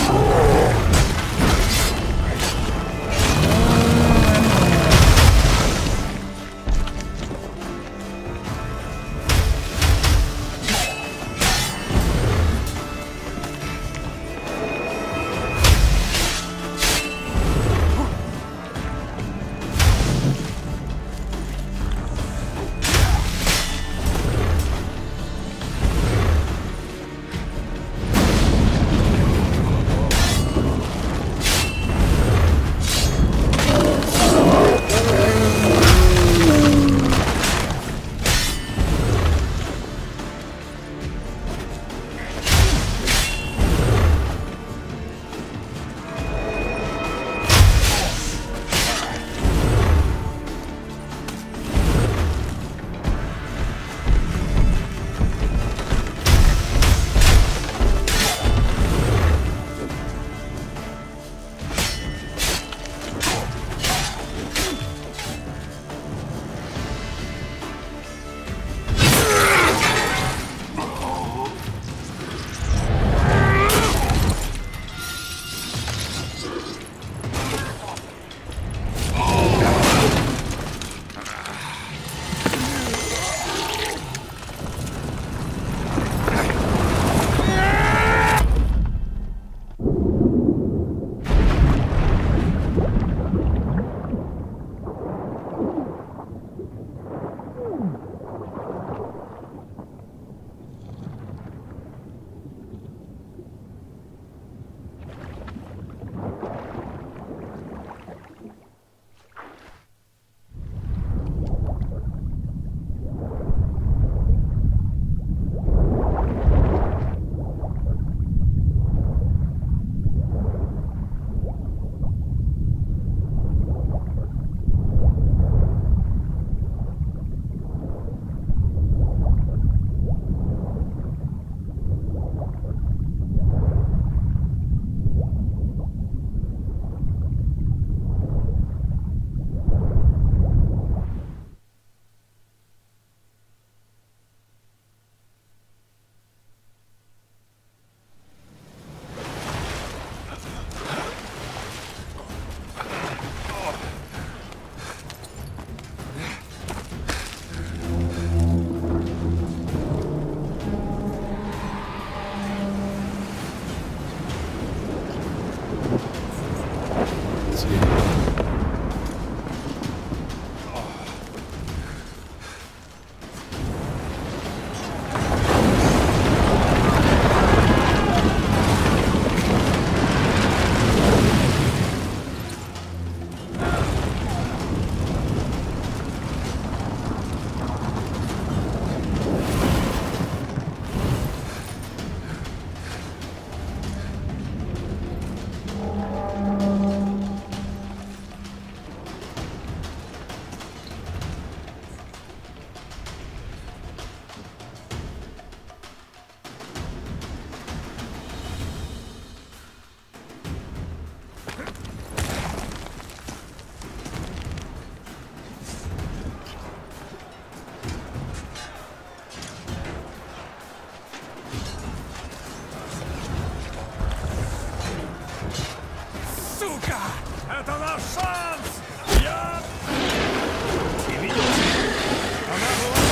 шанс! Я... Ты видел? Она была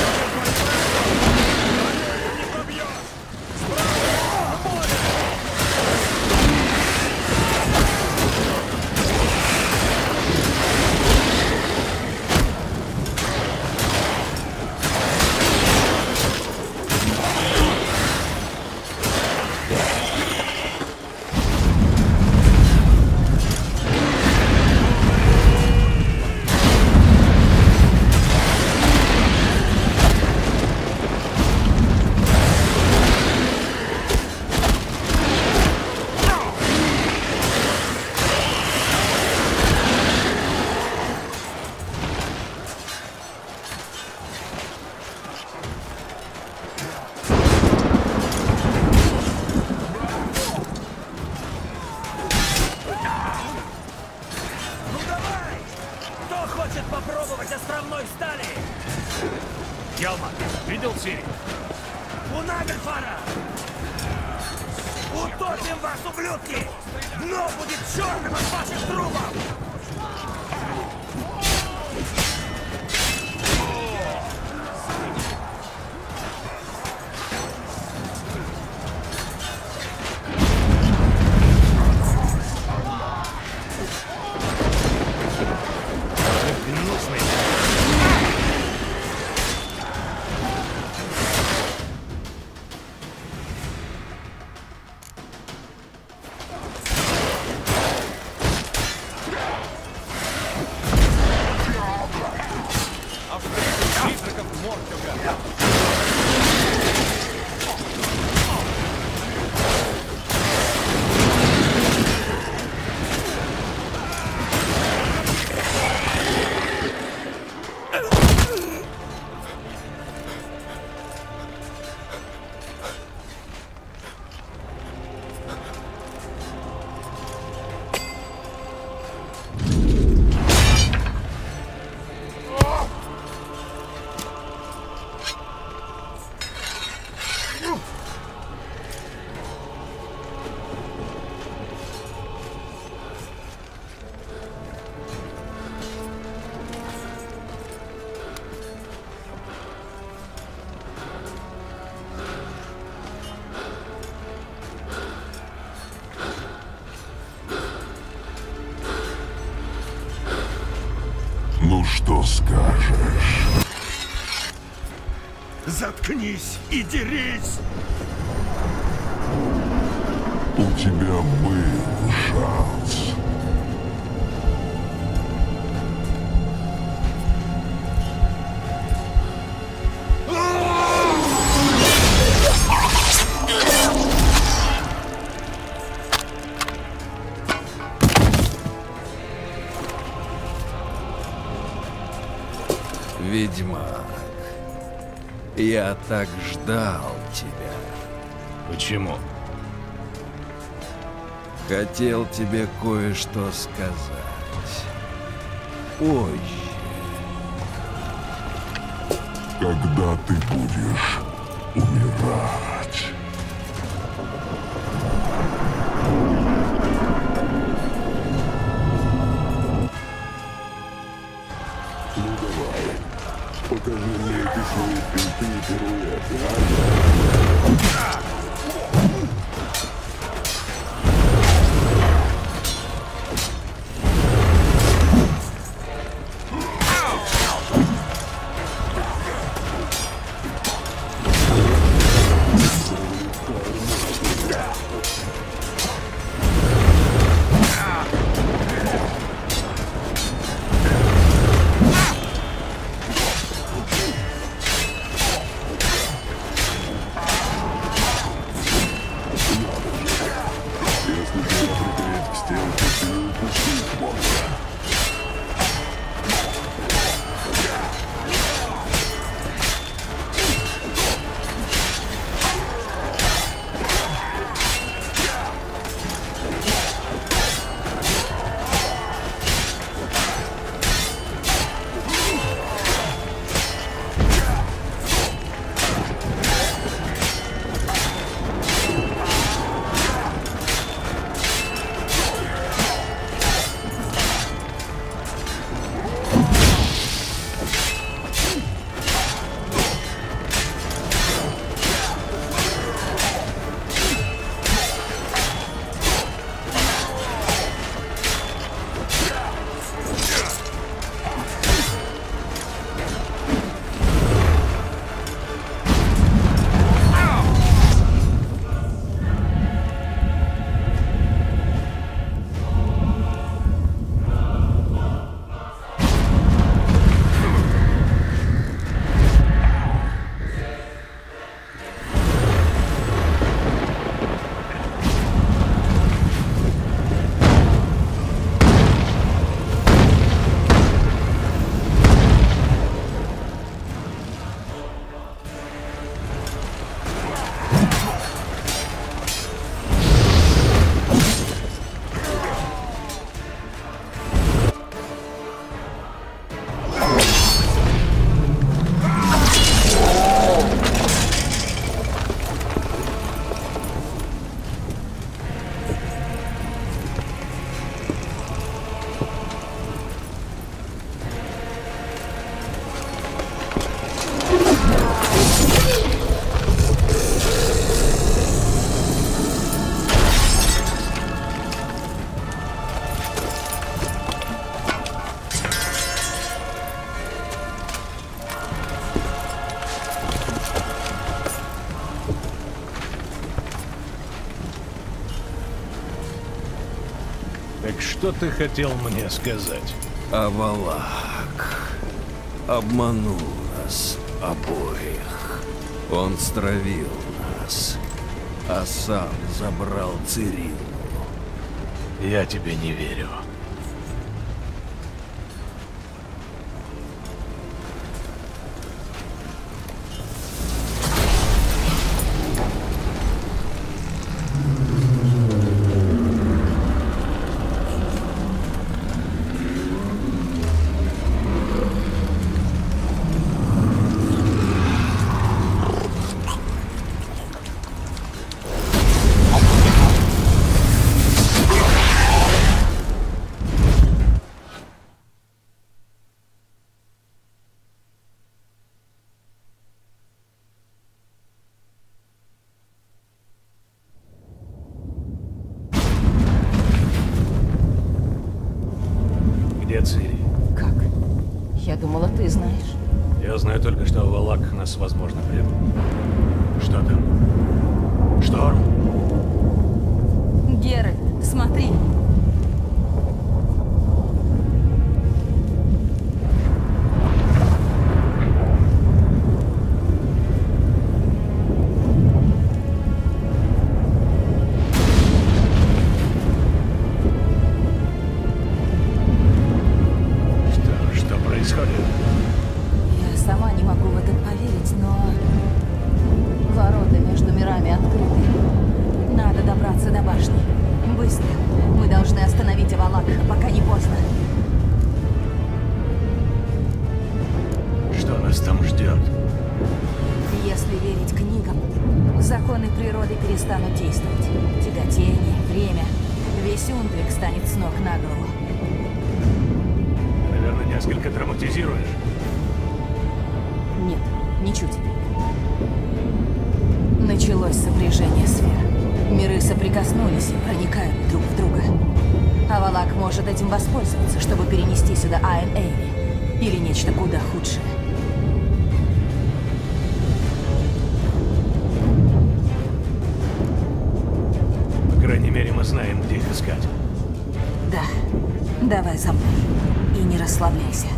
не пробьешь! Справа! Море! Попробовать островной стали! Ялма, видел цель? У Нагльфара! Утопим вас, ублюдки! Дно будет черным от ваших трупов! Ну что скажешь? Заткнись и дерись! У тебя был шанс. Ведьмак, я так ждал тебя. Почему? Хотел тебе кое-что сказать. Позже. Когда ты будешь умирать. Ну давай, покажи мне эти свои финты и пируэты, а? Так что ты хотел мне сказать? Авалак обманул нас обоих. Он стравил нас, а сам забрал Цирилу. Я тебе не верю. Где Цири? Как? Я думала, ты знаешь. Я знаю только, что Авалак нас, возможно, предал. Что там? Шторм? Геральт, смотри. Что происходит? Я сама не могу в это поверить, но... Ворота между мирами открыты. Надо добраться до башни. Быстро. Мы должны остановить Авалак, пока не поздно. Что нас там ждет? Если верить книгам, законы природы перестанут действовать. Тяготение, время. Весь Ундрик станет с ног на голову. Наверное, несколько драматизируешь. Нет, ничуть. Началось сопряжение сфер. Миры соприкоснулись и проникают друг в друга. Авалак может этим воспользоваться, чтобы перенести сюда Айн Эйви. Или нечто куда худшее. По крайней мере, мы знаем, где их искать. Да. Давай за мной. И не расслабляйся.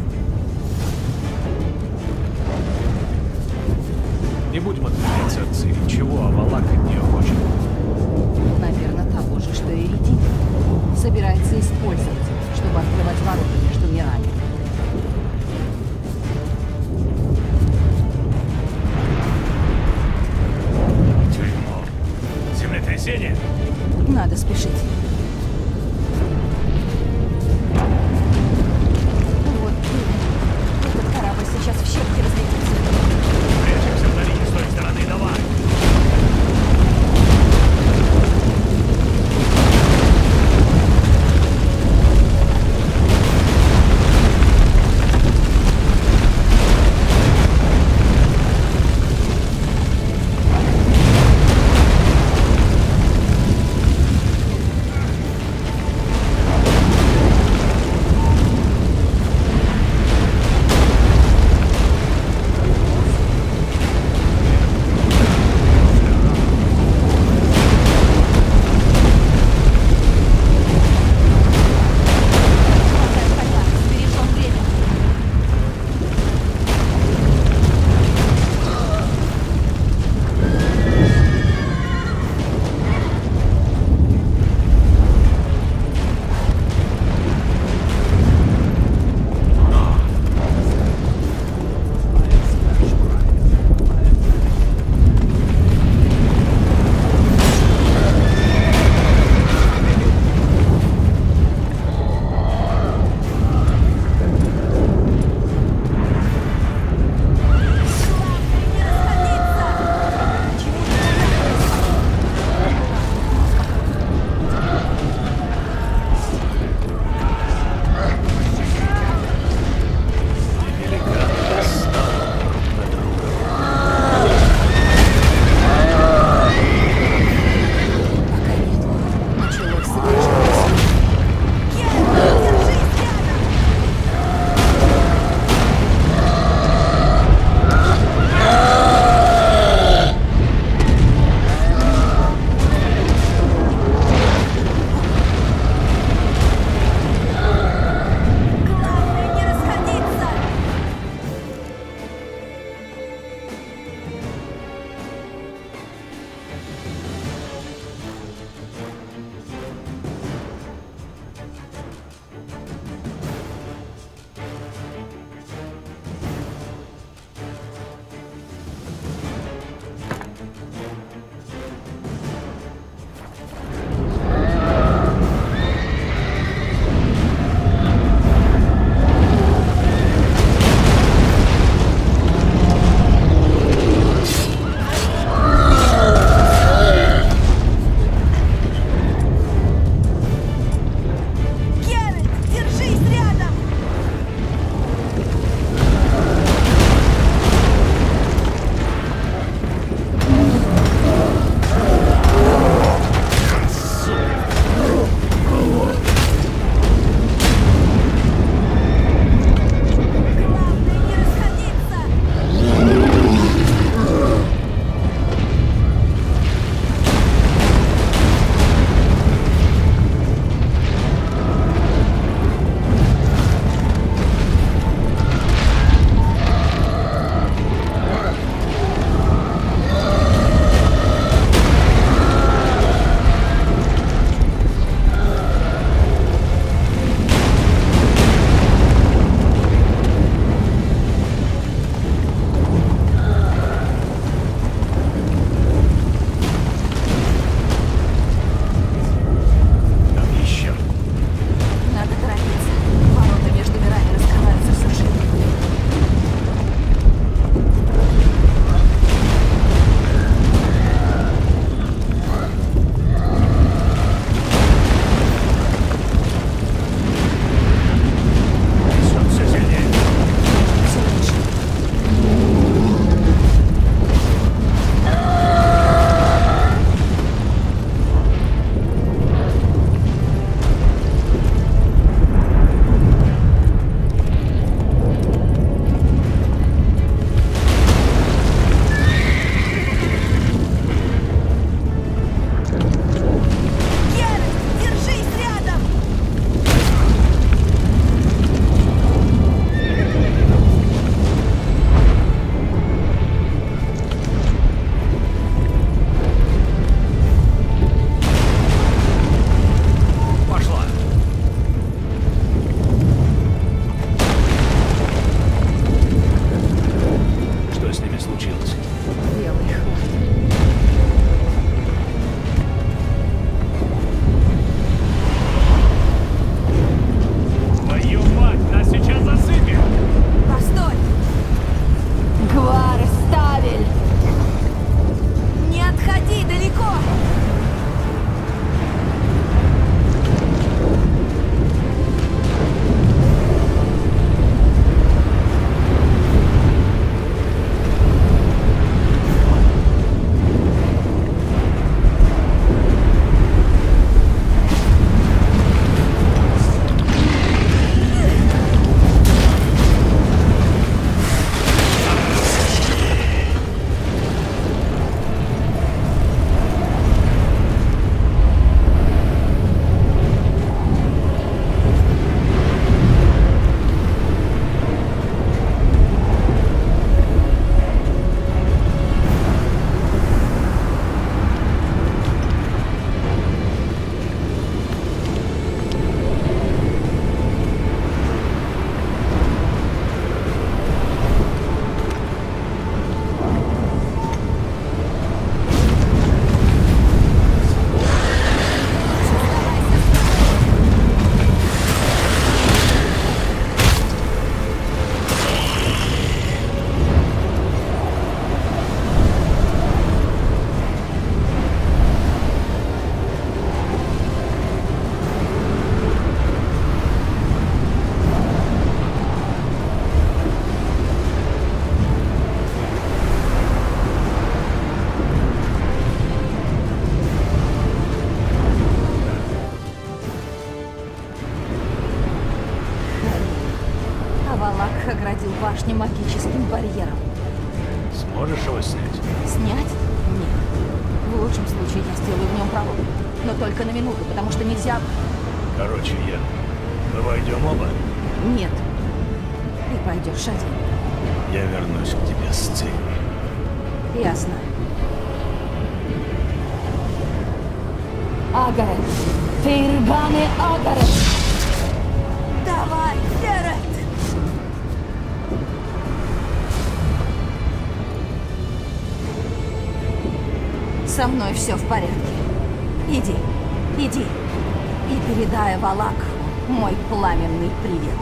Не будем отвлекаться от Цири. Чего Авалак от нее хочет? Наверное, того же, что и Редин. Собирается использовать, чтобы открывать ворота между мирами. Тюрьму. Землетрясение? Надо спешить. Вот этот корабль сейчас в щепки разлетится. Прячемся в долине с той стороны, давай! барьером. Сможешь его снять? Снять? Нет. В лучшем случае я сделаю в нем пролом. Но только на минуту, потому что нельзя... Короче, мы войдем оба? Нет. Ты пойдешь один. Я вернусь к тебе с целью. Ясно. Агарет! Фейрганы Агарет! Давай, Ферет! Со мной все в порядке. Иди, иди. И передай Валакху мой пламенный привет.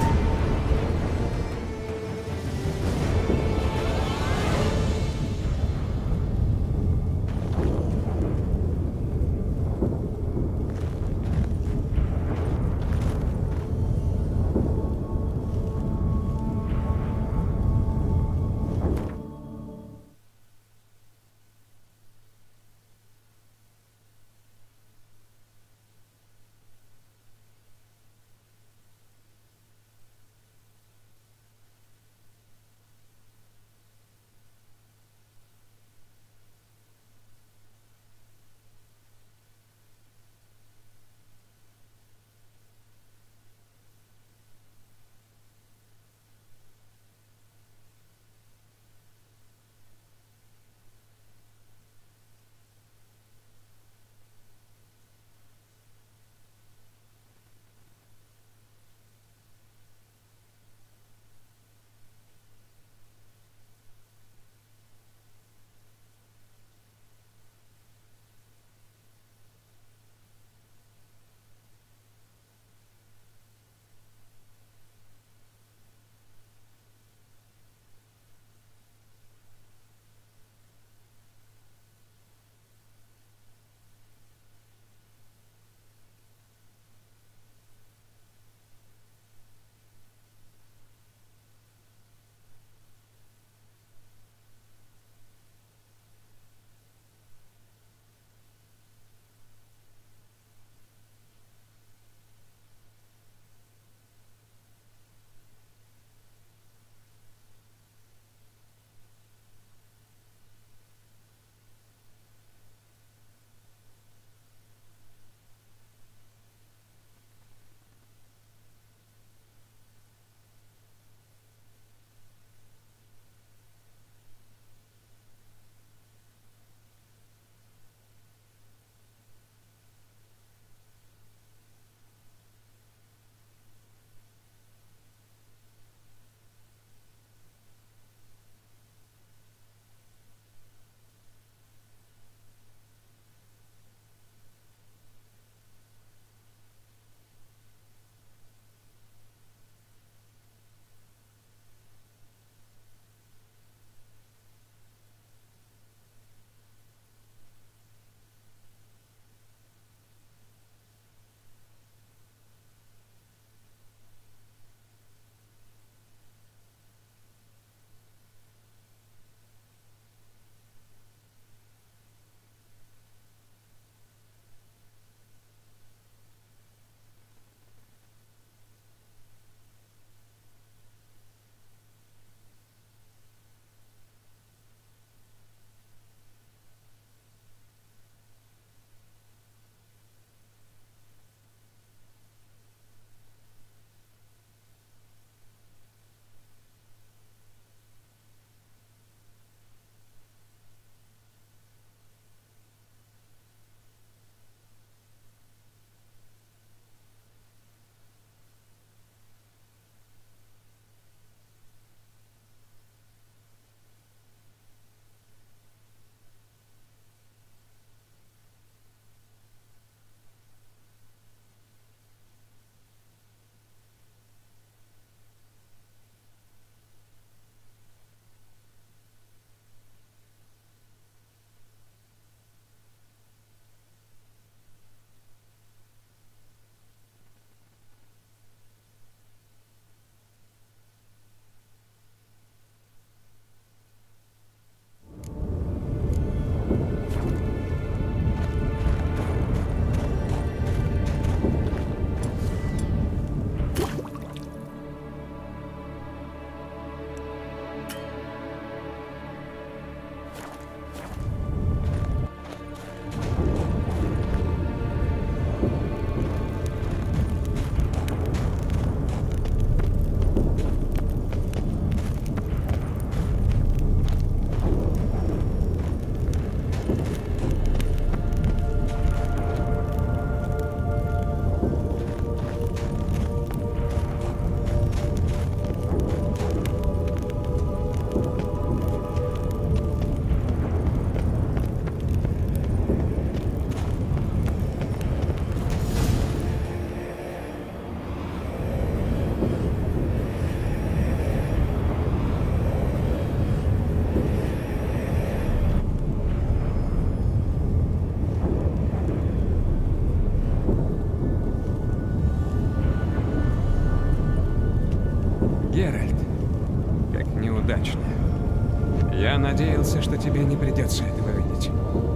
надеялся, что тебе не придется этого видеть.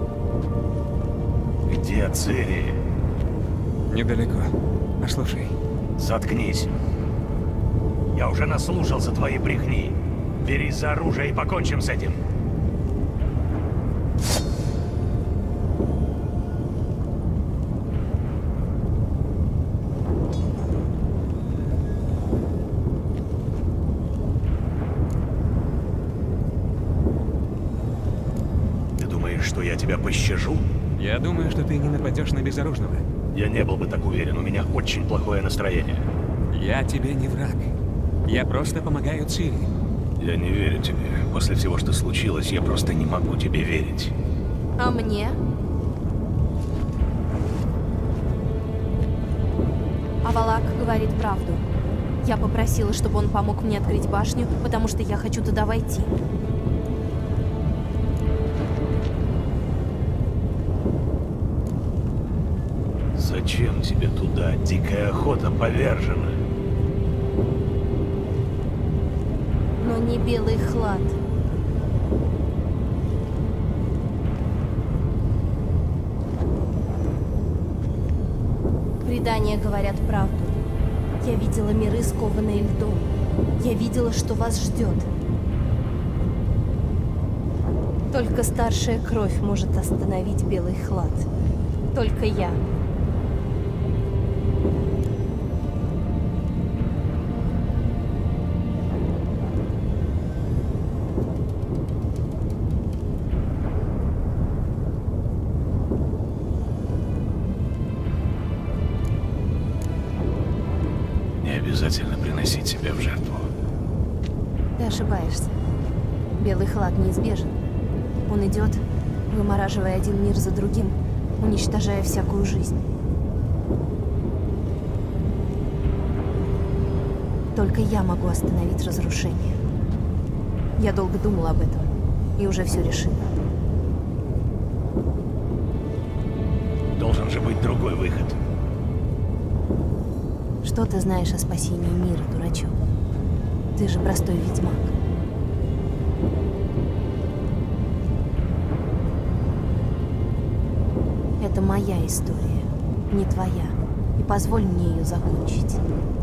Где Цири? Недалеко. Послушай. Заткнись. Я уже наслушался твоей брехни. Берись за оружие и покончим с этим. Ты думаешь, что я тебя пощажу? Я думаю, что ты не нападешь на безоружного. Я не был бы так уверен, у меня очень плохое настроение. Я тебе не враг. Я просто помогаю Цири. Я не верю тебе. После всего, что случилось, я просто не могу тебе верить. А мне? Авалак говорит правду. Я попросила, чтобы он помог мне открыть башню, потому что я хочу туда войти. Зачем тебе туда? Дикая охота повержена. Но не белый хлад. Предания говорят правду. Я видела миры, скованные льдом. Я видела, что вас ждет. Только старшая кровь может остановить белый хлад. Только я. Обязательно приносить себя в жертву. Ты ошибаешься. Белый хлад неизбежен. Он идет, вымораживая один мир за другим, уничтожая всякую жизнь. Только я могу остановить разрушение. Я долго думала об этом и уже все решила. Должен же быть другой выход. Что ты знаешь о спасении мира, дурачок? Ты же простой ведьмак. Это моя история, не твоя. И позволь мне ее закончить.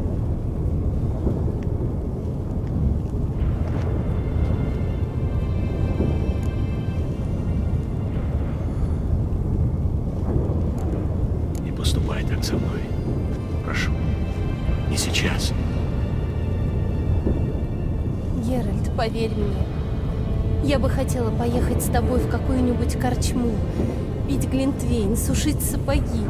Не поступай так со мной. Прошу. Не сейчас. Геральт, поверь мне. Я бы хотела поехать с тобой в какую-нибудь корчму, пить глинтвейн, сушить сапоги.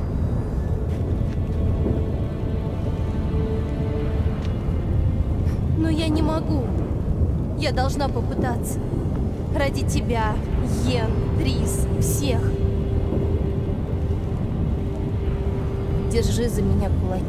Но я не могу. Я должна попытаться. Ради тебя, Йен, Трис, всех. Держи за меня кулаки.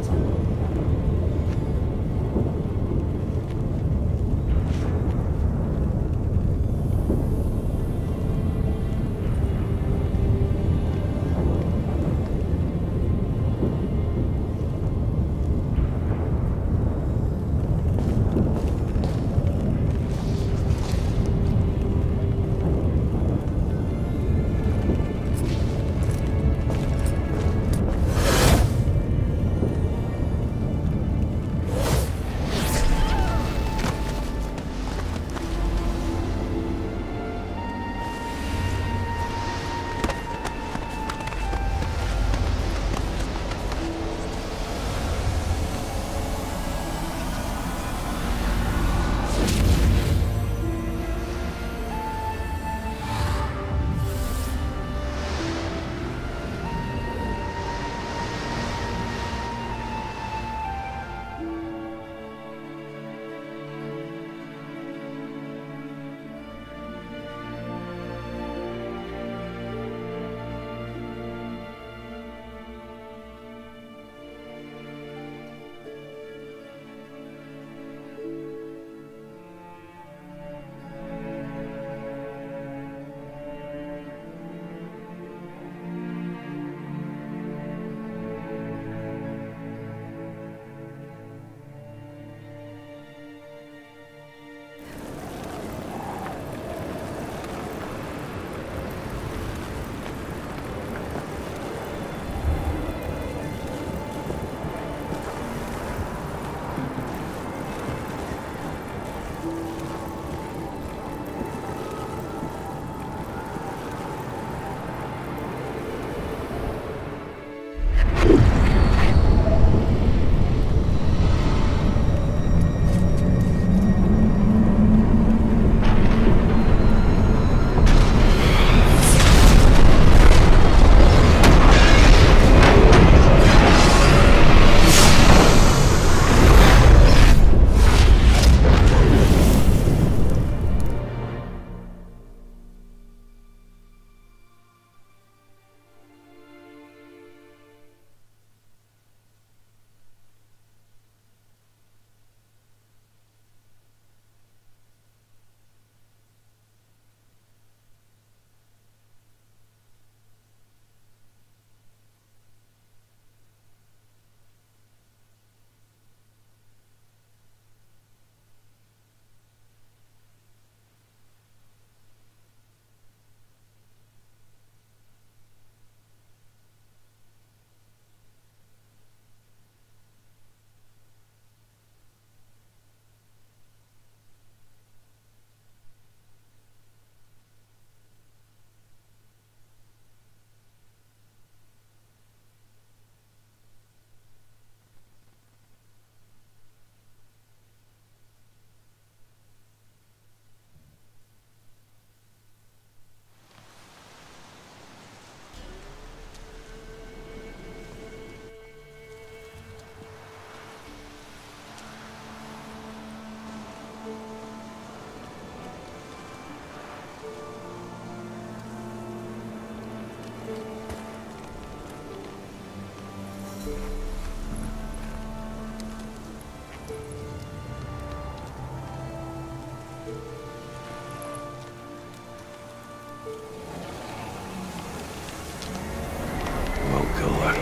Волколак.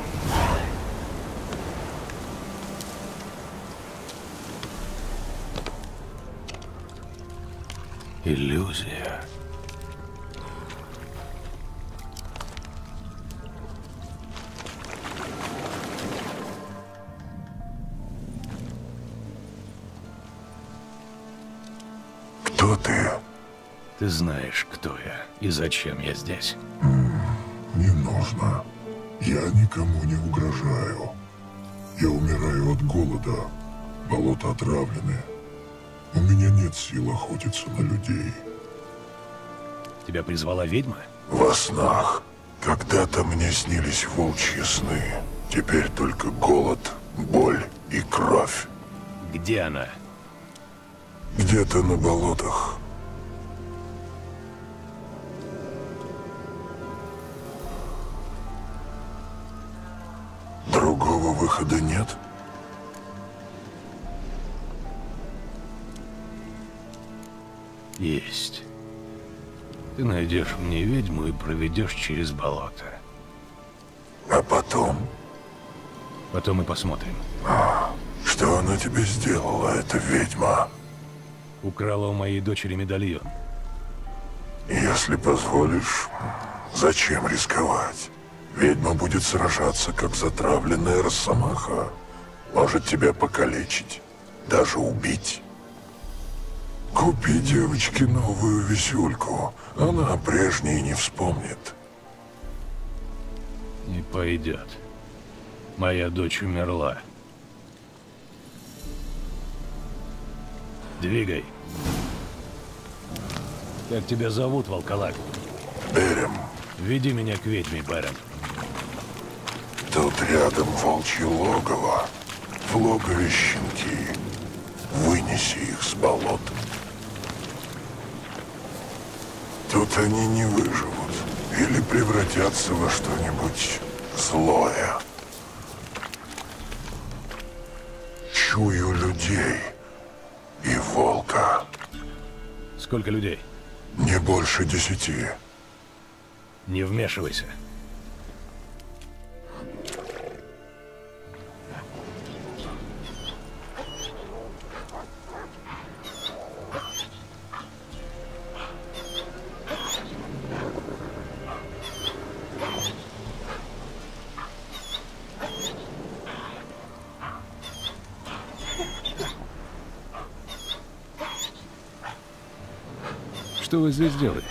Иллюзия. Кто ты? Ты знаешь, кто я и зачем я здесь. Не нужно. Я никому не угрожаю. Я умираю от голода. Болота отравлены. У меня нет сил охотиться на людей. Тебя призвала ведьма? Во снах. Когда-то мне снились волчьи сны. Теперь только голод, боль и кровь. Где она? Где-то на болотах. Другого выхода нет? Есть. Ты найдешь мне ведьму и проведешь через болото. А потом? Потом и посмотрим. Что она тебе сделала, эта ведьма? Украла у моей дочери медальон. Если позволишь, зачем рисковать? Ведьма будет сражаться, как затравленная росомаха. Может тебя покалечить, даже убить. Купи девочке новую висюльку. Она о прежней не вспомнит. Не пойдет. Моя дочь умерла. Двигай. Как тебя зовут, Волколак? Берем. Веди меня к ведьме, Берем. Тут рядом волчье логово. В логове щенки. Вынеси их с болот. Тут они не выживут. Или превратятся во что-нибудь злое. Чую людей и волка. Сколько людей? Не больше 10. Не вмешивайся. Что вы здесь делаете?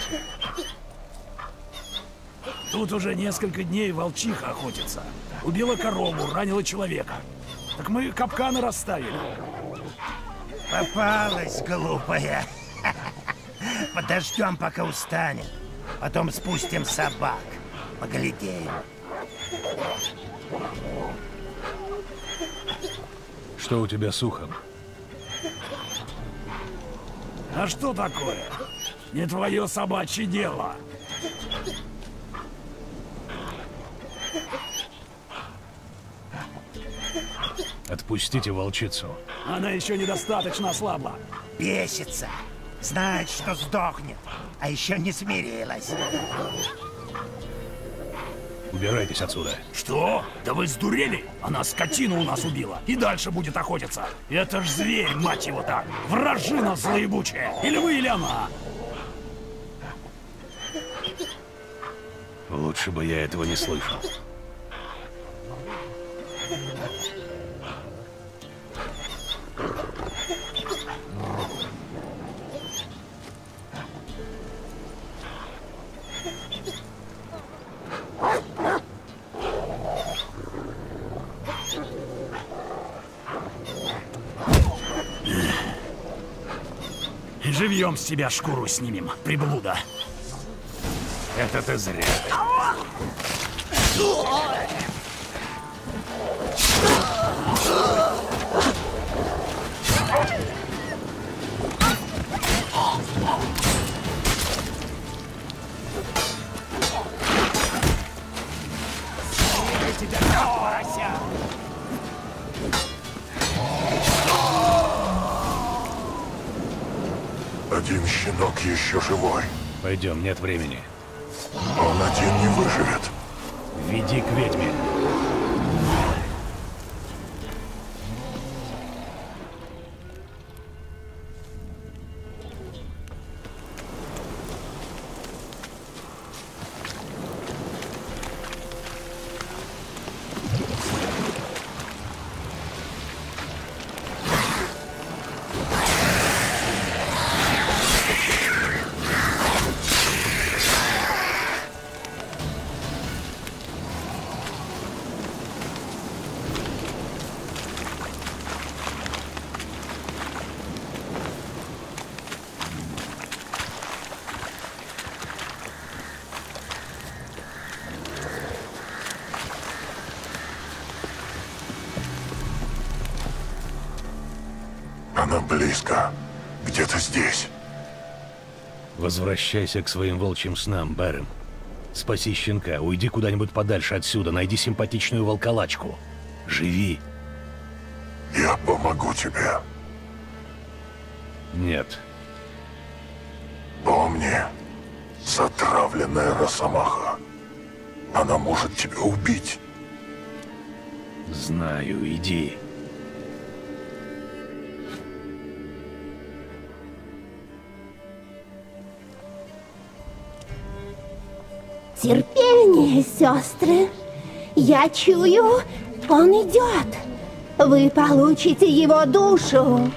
Тут уже несколько дней волчиха охотится. Убила корову, ранила человека. Так мы капканы расставили. Попалась, глупая. Подождем, пока устанет. Потом спустим собак. Поглядеем. Что у тебя с ухом? А что такое? Не твое собачье дело. Отпустите волчицу. Она еще недостаточно ослабла. Бесится. Знает, что сдохнет. А еще не смирилась. Убирайтесь отсюда. Что? Да вы сдурели? Она скотину у нас убила. И дальше будет охотиться. Это ж зверь, мать его так. Вражина злоебучая. Или вы, или она. Лучше бы я этого не слышал. Живьем с тебя шкуру снимем, приблуда. Это ты зря. Один щенок еще живой. Пойдем, нет времени. Он один не выживет. Веди к ведьме. Она близко. Где-то здесь. Возвращайся к своим волчьим снам, Бэрон. Спаси щенка, уйди куда-нибудь подальше отсюда, найди симпатичную волколачку. Живи. Я помогу тебе. Нет. Помни, затравленная росомаха. Она может тебя убить. Знаю, иди. Терпение, сестры. Я чую, он идет. Вы получите его душу.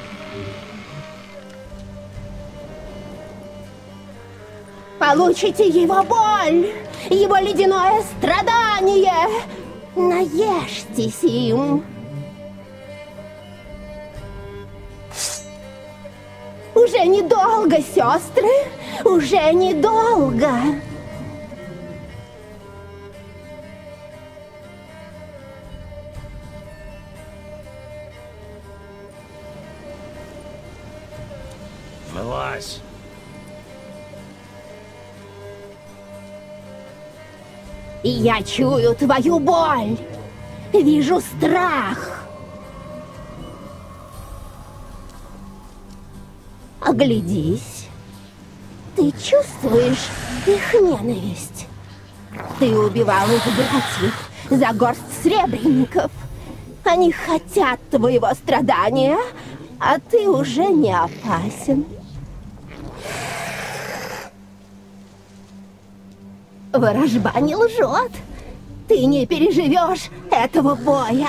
Получите его боль, его ледяное страдание. Наешьтесь им. Уже недолго, сестры, уже недолго. Вылазь. Я чую твою боль. Вижу страх. Оглядись. Ты чувствуешь их ненависть? Ты убивал их братьев за горсть сребреников. Они хотят твоего страдания, а ты уже не опасен. Ворожба не лжет. Ты не переживешь этого боя.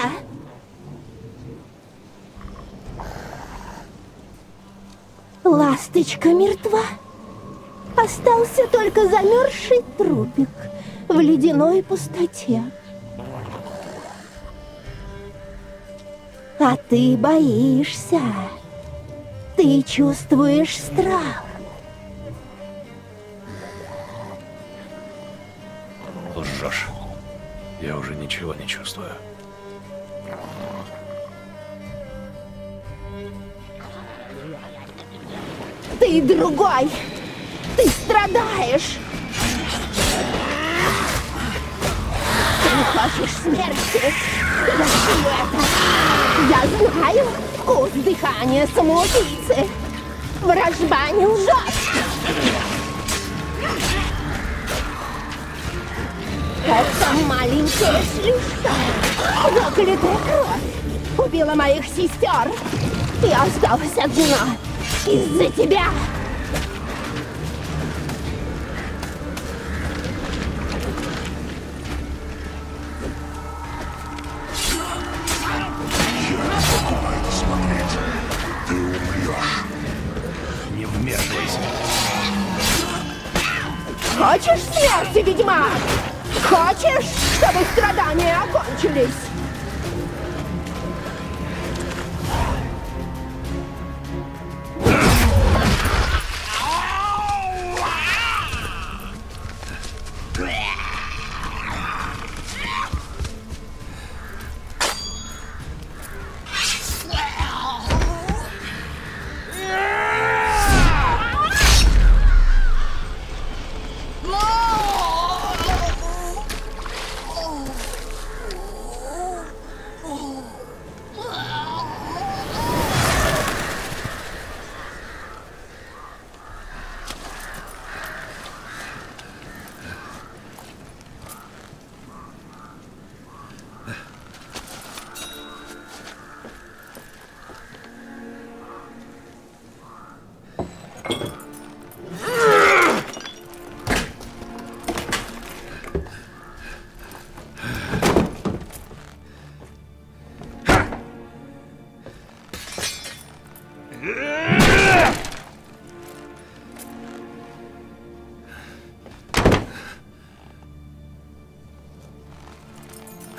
Ласточка мертва. Остался только замерзший трупик в ледяной пустоте. А ты боишься. Ты чувствуешь страх. Лжешь. Я уже ничего не чувствую. Ты другой. Ты страдаешь. Ты хочешь смерти. Я чую это. Я знаю вкус дыхания самоубийцы. Вражба не лжет. Это маленькая шлюшка. Проклятая кровь убила моих сестер. Я осталась одна из-за тебя. Ты умрешь. Не вмешивайся. Хочешь смерти, ведьмак? Хочешь, чтобы страдания окончились?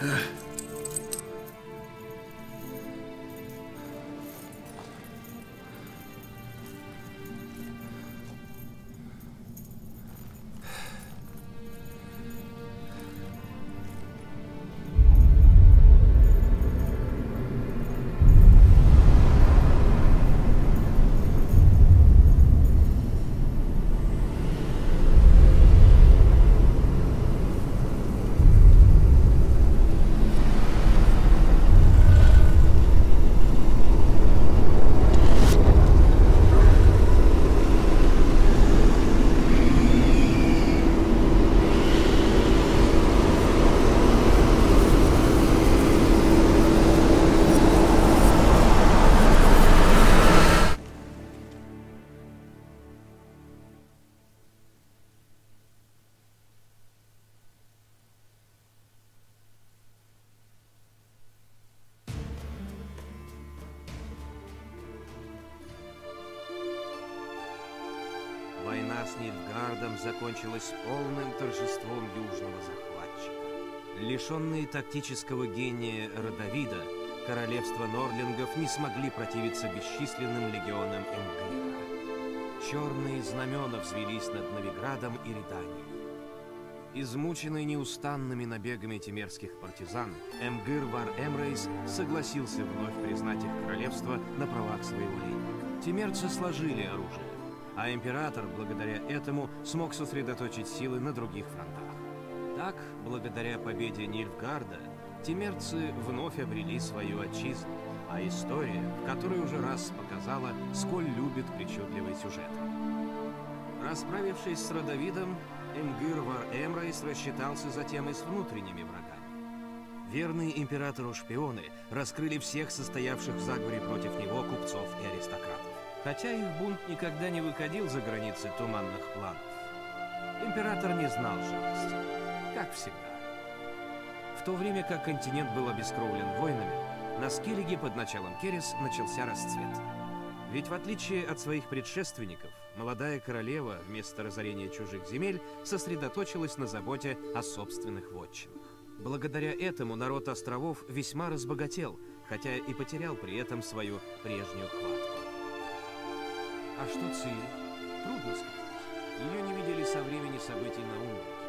Война с Нильфгардом закончилась полным торжеством южного захватчика. Лишенные тактического гения Родовида, королевства Норлингов не смогли противиться бесчисленным легионам Эмгира. Черные знамена взвелись над Новиградом и Реданией. Измученный неустанными набегами темерских партизан, Эмгир вар Эмрейс согласился вновь признать их королевство на правах своеволения. Темерцы сложили оружие, а император, благодаря этому, смог сосредоточить силы на других фронтах. Так, благодаря победе Нильфгарда, темерцы вновь обрели свою отчизну, а история, в которой уже раз показала, сколь любит причудливый сюжет. Расправившись с Родовидом, Эмгир вар Эмрейс рассчитался затем и с внутренними врагами. Верные императору шпионы раскрыли всех состоявших в заговоре против него купцов и аристократов. Хотя их бунт никогда не выходил за границы туманных планов. Император не знал жалости, как всегда. В то время как континент был обескровлен войнами, на Скеллиге под началом Керес начался расцвет. Ведь в отличие от своих предшественников, молодая королева вместо разорения чужих земель сосредоточилась на заботе о собственных вотчинах. Благодаря этому народ островов весьма разбогател, хотя и потерял при этом свою прежнюю хватку. А что Цири? Трудно сказать. Ее не видели со времени событий на Умбрике.